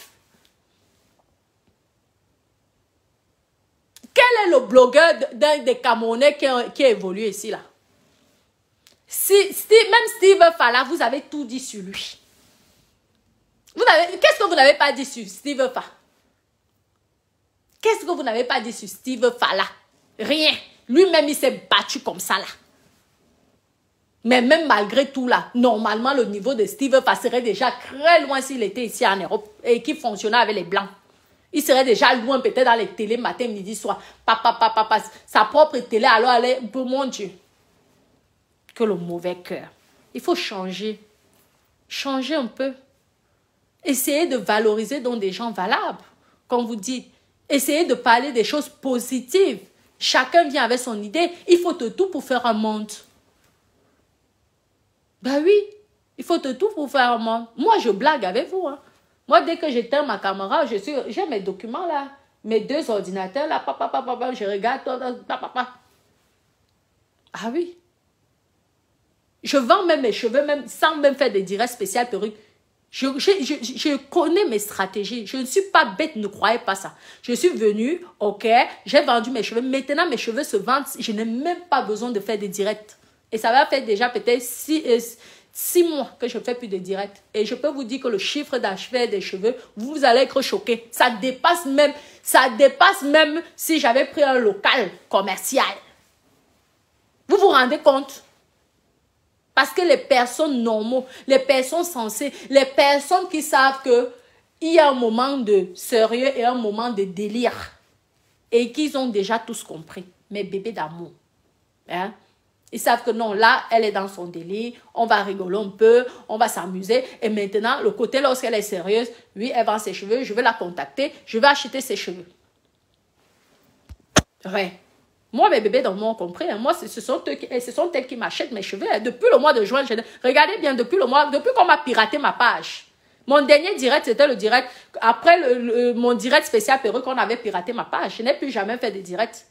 Quel est le blogueur d'un des Camerounais qui a, qui a évolué ici, là? Si, Steve, même Steve Fala, vous avez tout dit sur lui. Qu'est-ce que vous n'avez pas dit sur Steve Fala? Qu'est-ce que vous n'avez pas dit sur Steve Fala? Rien. Lui-même, il s'est battu comme ça, là. Mais même malgré tout, là, normalement, le niveau de Steve Fala serait déjà très loin s'il était ici en Europe et qu'il fonctionnait avec les Blancs. Il serait déjà loin, peut-être dans les télés, matin, midi, soir. Papa, papa, papa. Sa propre télé, alors, elle est, pour mon Dieu. Que le mauvais cœur. Il faut changer. Changer un peu. Essayez de valoriser donc des gens valables. Comme vous dites. Essayez de parler des choses positives. Chacun vient avec son idée. Il faut de tout pour faire un monde. Ben oui. Il faut de tout pour faire un monde. Moi, je blague avec vous, hein. Moi, dès que j'éteins ma caméra, je suis, j'ai mes documents là, mes deux ordinateurs là, papa, papa, papa, je regarde, papa, papa. Ah oui. Je vends même mes cheveux, même sans même faire des directs spéciaux perruques. Je, je, je, je connais mes stratégies. Je ne suis pas bête, ne croyez pas ça. Je suis venue, ok, j'ai vendu mes cheveux. Maintenant, mes cheveux se vendent. Je n'ai même pas besoin de faire des directs. Et ça va faire déjà peut-être six... Euh, Six mois que je ne fais plus de direct. Et je peux vous dire que le chiffre d'affaires des cheveux, vous allez être choqués. Ça dépasse même, ça dépasse même si j'avais pris un local commercial. Vous vous rendez compte? Parce que les personnes normales, les personnes sensées, les personnes qui savent que il y a un moment de sérieux et un moment de délire. Et qu'ils ont déjà tous compris. Mes bébés d'amour. Hein? Ils savent que non, là, elle est dans son délire, on va rigoler un peu, on va s'amuser. Et maintenant, le côté lorsqu'elle est sérieuse, oui, elle vend ses cheveux, je vais la contacter, je vais acheter ses cheveux. Ouais. Moi, mes bébés dans le monde ont compris. Hein. Moi, ce sont, eux qui, ce sont elles qui m'achètent mes cheveux. Hein. Depuis le mois de juin, je, regardez bien, depuis le mois, depuis qu'on m'a piraté ma page. Mon dernier direct, c'était le direct. Après le, le, mon direct spécial perruque, qu'on avait piraté ma page. Je n'ai plus jamais fait de direct.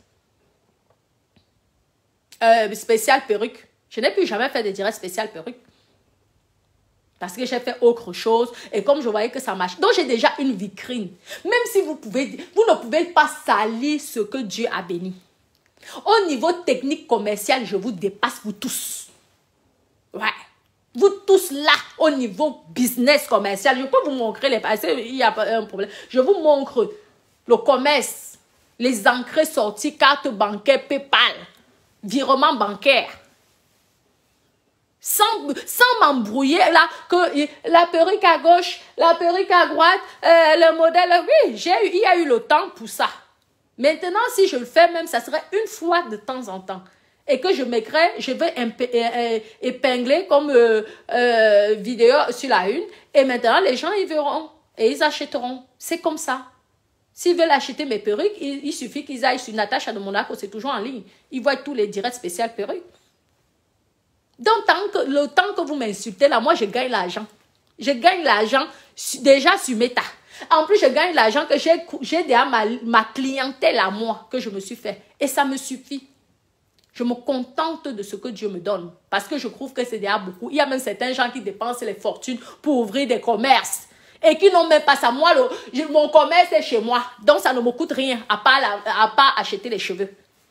Euh, spécial perruque. Je n'ai plus jamais fait de direct spécial perruque. Parce que j'ai fait autre chose. Et comme je voyais que ça marche. Donc j'ai déjà une vitrine. Même si vous pouvez, vous ne pouvez pas salir ce que Dieu a béni. Au niveau technique commercial, je vous dépasse vous tous. Ouais. Vous tous là, au niveau business commercial. Je peux vous montrer les... Il y a pas un problème. Je vous montre le commerce. Les entrées sorties, carte bancaire, PayPal. Virement bancaire. Sans, sans m'embrouiller là, que la perruque à gauche, la perruque à droite, euh, le modèle, oui, j'ai eu, il y a eu le temps pour ça. Maintenant, si je le fais même, ça serait une fois de temps en temps. Et que je m'écris, je vais épingler comme euh, euh, vidéo sur la une. Et maintenant, les gens, ils verront et ils achèteront. C'est comme ça. S'ils veulent acheter mes perruques, il, il suffit qu'ils aillent sur Natacha de Monaco, c'est toujours en ligne. Ils voient tous les directs spéciaux perruques. Donc, tant que, le temps que vous m'insultez, là, moi, je gagne l'argent. Je gagne l'argent déjà sur Meta. En plus, je gagne l'argent que j'ai déjà ma, ma clientèle à moi, que je me suis fait. Et ça me suffit. Je me contente de ce que Dieu me donne. Parce que je trouve que c'est déjà beaucoup. Il y a même certains gens qui dépensent les fortunes pour ouvrir des commerces. Et qui n'ont même pas ça. Moi, le, je, mon commerce est chez moi. Donc, ça ne me coûte rien à part, la, à part acheter les cheveux.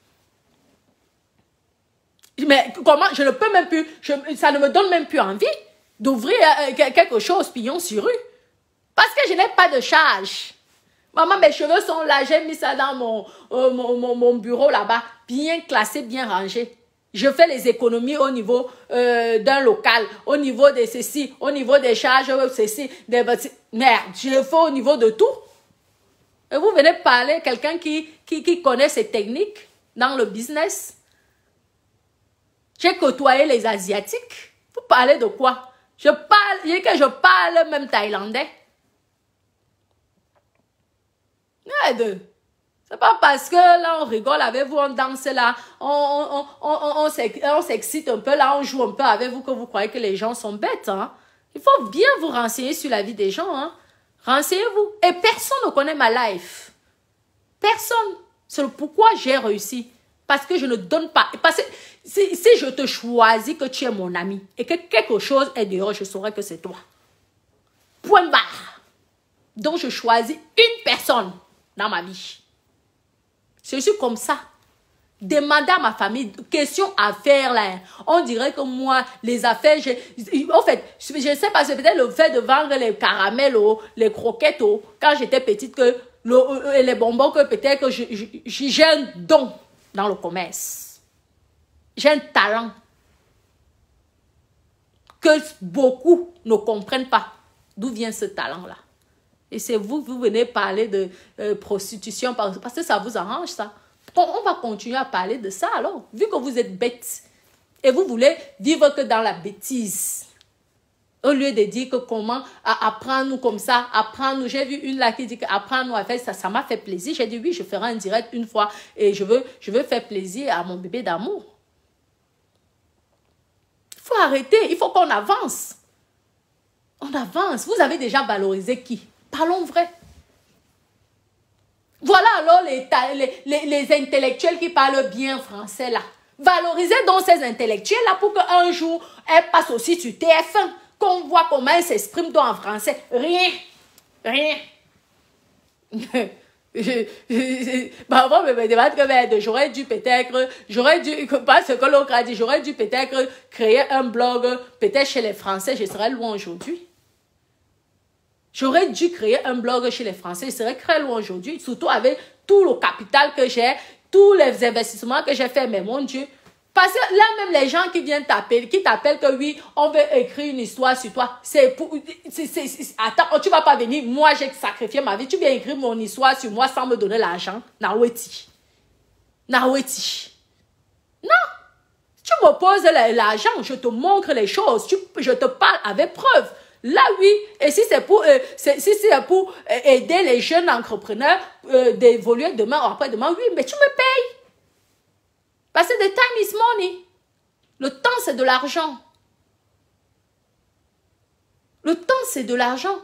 Mais comment? Je ne peux même plus. Je, ça ne me donne même plus envie d'ouvrir euh, quelque chose pignon sur rue. Parce que je n'ai pas de charge. Maman, mes cheveux sont là, j'ai mis ça dans mon, euh, mon, mon, mon bureau là-bas, bien classé, bien rangé. Je fais les économies au niveau euh, d'un local, au niveau de ceci, au niveau des charges, ceci, des... Merde, je fais au niveau de tout. Et vous venez parler, quelqu'un qui, qui, qui connaît ces techniques dans le business. J'ai côtoyé les Asiatiques. Vous parlez de quoi? Je parle, je dis que je parle même thaïlandais. C'est pas parce que là on rigole avec vous, on danse là, on, on, on, on, on s'excite un peu là, on joue un peu avec vous que vous croyez que les gens sont bêtes. Hein? Il faut bien vous renseigner sur la vie des gens. Hein? Renseignez-vous. Et personne ne connaît ma life. Personne. C'est pourquoi j'ai réussi. Parce que je ne donne pas. Parce que si, si je te choisis que tu es mon ami et que quelque chose est dehors, je saurai que c'est toi. Point barre. Donc je choisis une personne dans ma vie. Je suis comme ça. Demandez à ma famille, question affaires là. On dirait que moi, les affaires, je, en fait, je ne sais pas, c'est peut-être le fait de vendre les caramels, oh, les croquettes, oh, quand j'étais petite, que le, les bonbons, que peut-être que j'ai un don dans le commerce. J'ai un talent que beaucoup ne comprennent pas. D'où vient ce talent-là? Et c'est vous, vous venez parler de euh, prostitution parce que ça vous arrange, ça. On, on va continuer à parler de ça alors, vu que vous êtes bêtes. Et vous voulez vivre que dans la bêtise. Au lieu de dire que comment apprendre-nous comme ça, apprendre-nous. J'ai vu une là qui dit qu'apprendre-nous à faire ça, ça m'a fait plaisir. J'ai dit oui, je ferai un direct une fois et je veux, je veux faire plaisir à mon bébé d'amour. Il faut arrêter, il faut qu'on avance. On avance. Vous avez déjà valorisé qui? Parlons vrai. Voilà alors les, les, les, les intellectuels qui parlent bien français là. Valorisez donc ces intellectuels là pour qu'un jour, elles passent aussi sur T F un. Qu'on voit comment elles s'expriment donc en français. Rien. Rien. Parfois, je me demande que j'aurais dû peut-être, j'aurais dû, pas ce que l'autre a dit, j'aurais dû peut-être créer un blog, peut-être chez les Français, je serais loin aujourd'hui. J'aurais dû créer un blog chez les Français, je serais très loin aujourd'hui, surtout avec tout le capital que j'ai, tous les investissements que j'ai fait, mais mon Dieu. Parce que là, même les gens qui viennent t'appeler, qui t'appellent que oui, on veut écrire une histoire sur toi, c'est pour... c'est, c'est, c'est, attends, tu vas pas venir, moi j'ai sacrifié ma vie, tu viens écrire mon histoire sur moi sans me donner l'argent. Naweti. Naweti. Non. Tu me poses l'argent, je te montre les choses, tu, je te parle avec preuve. Là, oui, et si c'est pour, euh, si c'est pour euh, aider les jeunes entrepreneurs euh, d'évoluer demain ou après-demain, oui, mais tu me payes. Parce que the time is money. Le temps, c'est de l'argent. Le temps, c'est de l'argent.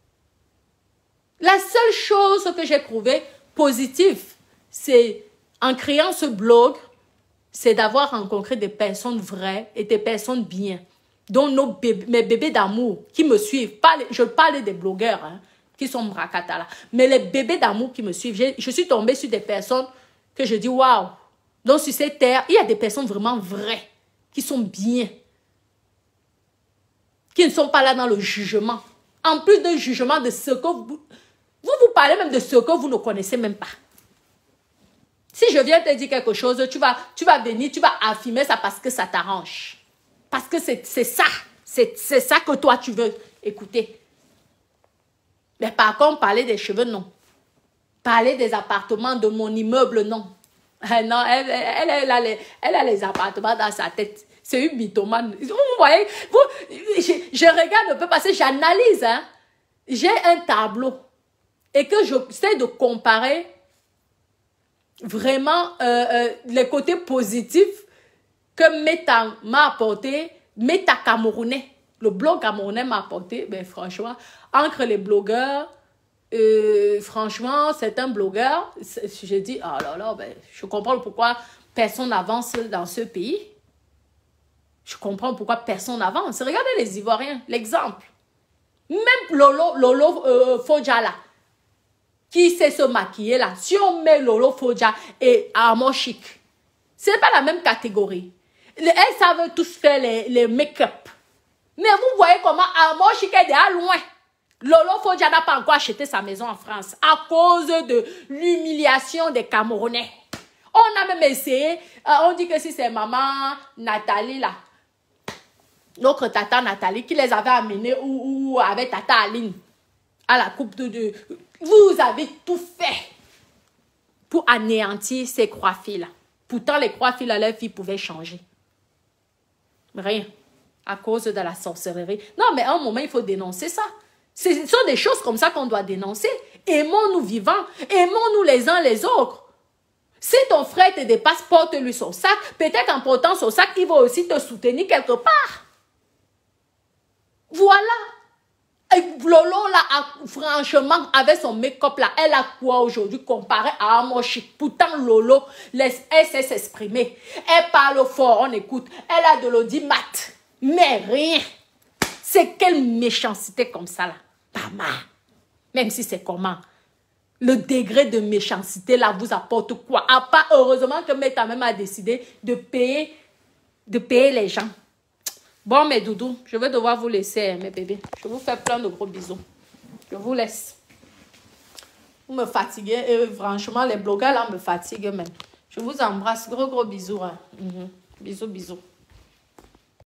La seule chose que j'ai trouvée positive, c'est en créant ce blog, c'est d'avoir rencontré des personnes vraies et des personnes bien. Dont nos bébés, mes bébés d'amour qui me suivent. Pas les, je parle des blogueurs hein, qui sont bracata là. Mais les bébés d'amour qui me suivent, je suis tombée sur des personnes que je dis waouh. Donc sur cette terre, il y a des personnes vraiment vraies, qui sont bien. Qui ne sont pas là dans le jugement. En plus d'un jugement de ce que vous... Vous vous parlez même de ce que vous ne connaissez même pas. Si je viens te dire quelque chose, tu vas, tu vas venir, tu vas affirmer ça parce que ça t'arrange. Parce que c'est ça. C'est ça que toi, tu veux écouter. Mais par contre, parler des cheveux, non. Parler des appartements de mon immeuble, non. Non, elle, elle, elle, a les, elle a les appartements dans sa tête. C'est une mythomane. Vous voyez, vous, je, je regarde un peu parce que j'analyse. Hein. J'ai un tableau. Et que j'essaie de comparer vraiment euh, euh, les côtés positifs que Meta m'a apporté, Meta Camerounais, le blog camerounais m'a apporté, ben franchement, entre les blogueurs, euh, franchement, c'est un blogueur, je dis, oh là là, ben, je comprends pourquoi personne n'avance dans ce pays. Je comprends pourquoi personne n'avance. Regardez les Ivoiriens, l'exemple. Même Lolo, Lolo euh, Fodja là, qui sait se maquiller là, si on met Lolo Fodja et Armand Chic, ce n'est pas la même catégorie. Elles savent tous faire les, les make-up. Mais vous voyez comment Armand Chic est déjà loin. Lolo Fodja n'a pas encore acheté sa maison en France à cause de l'humiliation des Camerounais. On a même essayé, euh, on dit que si c'est maman Nathalie là, notre tata Nathalie qui les avait amenés ou, ou avec tata Aline à la coupe de deux. Vous avez tout fait pour anéantir ces croix filles là. Pourtant les croix filles là, leurs filles pouvaient changer. Rien. À cause de la sorcellerie. Non, mais à un moment, il faut dénoncer ça. Ce sont des choses comme ça qu'on doit dénoncer. Aimons-nous vivants. Aimons-nous les uns les autres. Si ton frère te dépasse, porte-lui son sac. Peut-être qu'en portant son sac, il va aussi te soutenir quelque part. Voilà. Et Lolo, là, a, franchement, avec son make-up, là, elle a quoi aujourd'hui comparé à Armand Chic? Pourtant, Lolo, elle sait s'exprimer. Elle parle fort, on écoute. Elle a de l'audimat. Mais rien. C'est quelle méchanceté comme ça, là. Pas mal. Même si c'est comment. Le degré de méchanceté, là, vous apporte quoi? À part, heureusement que Meta même a décidé de payer, de payer les gens. Bon, mes doudous, je vais devoir vous laisser, mes bébés. Je vous fais plein de gros bisous. Je vous laisse. Vous me fatiguez. Et franchement, les blogueurs, là, me fatiguent même. Je vous embrasse. Gros, gros bisous. Hein. Mm-hmm. Bisous, bisous.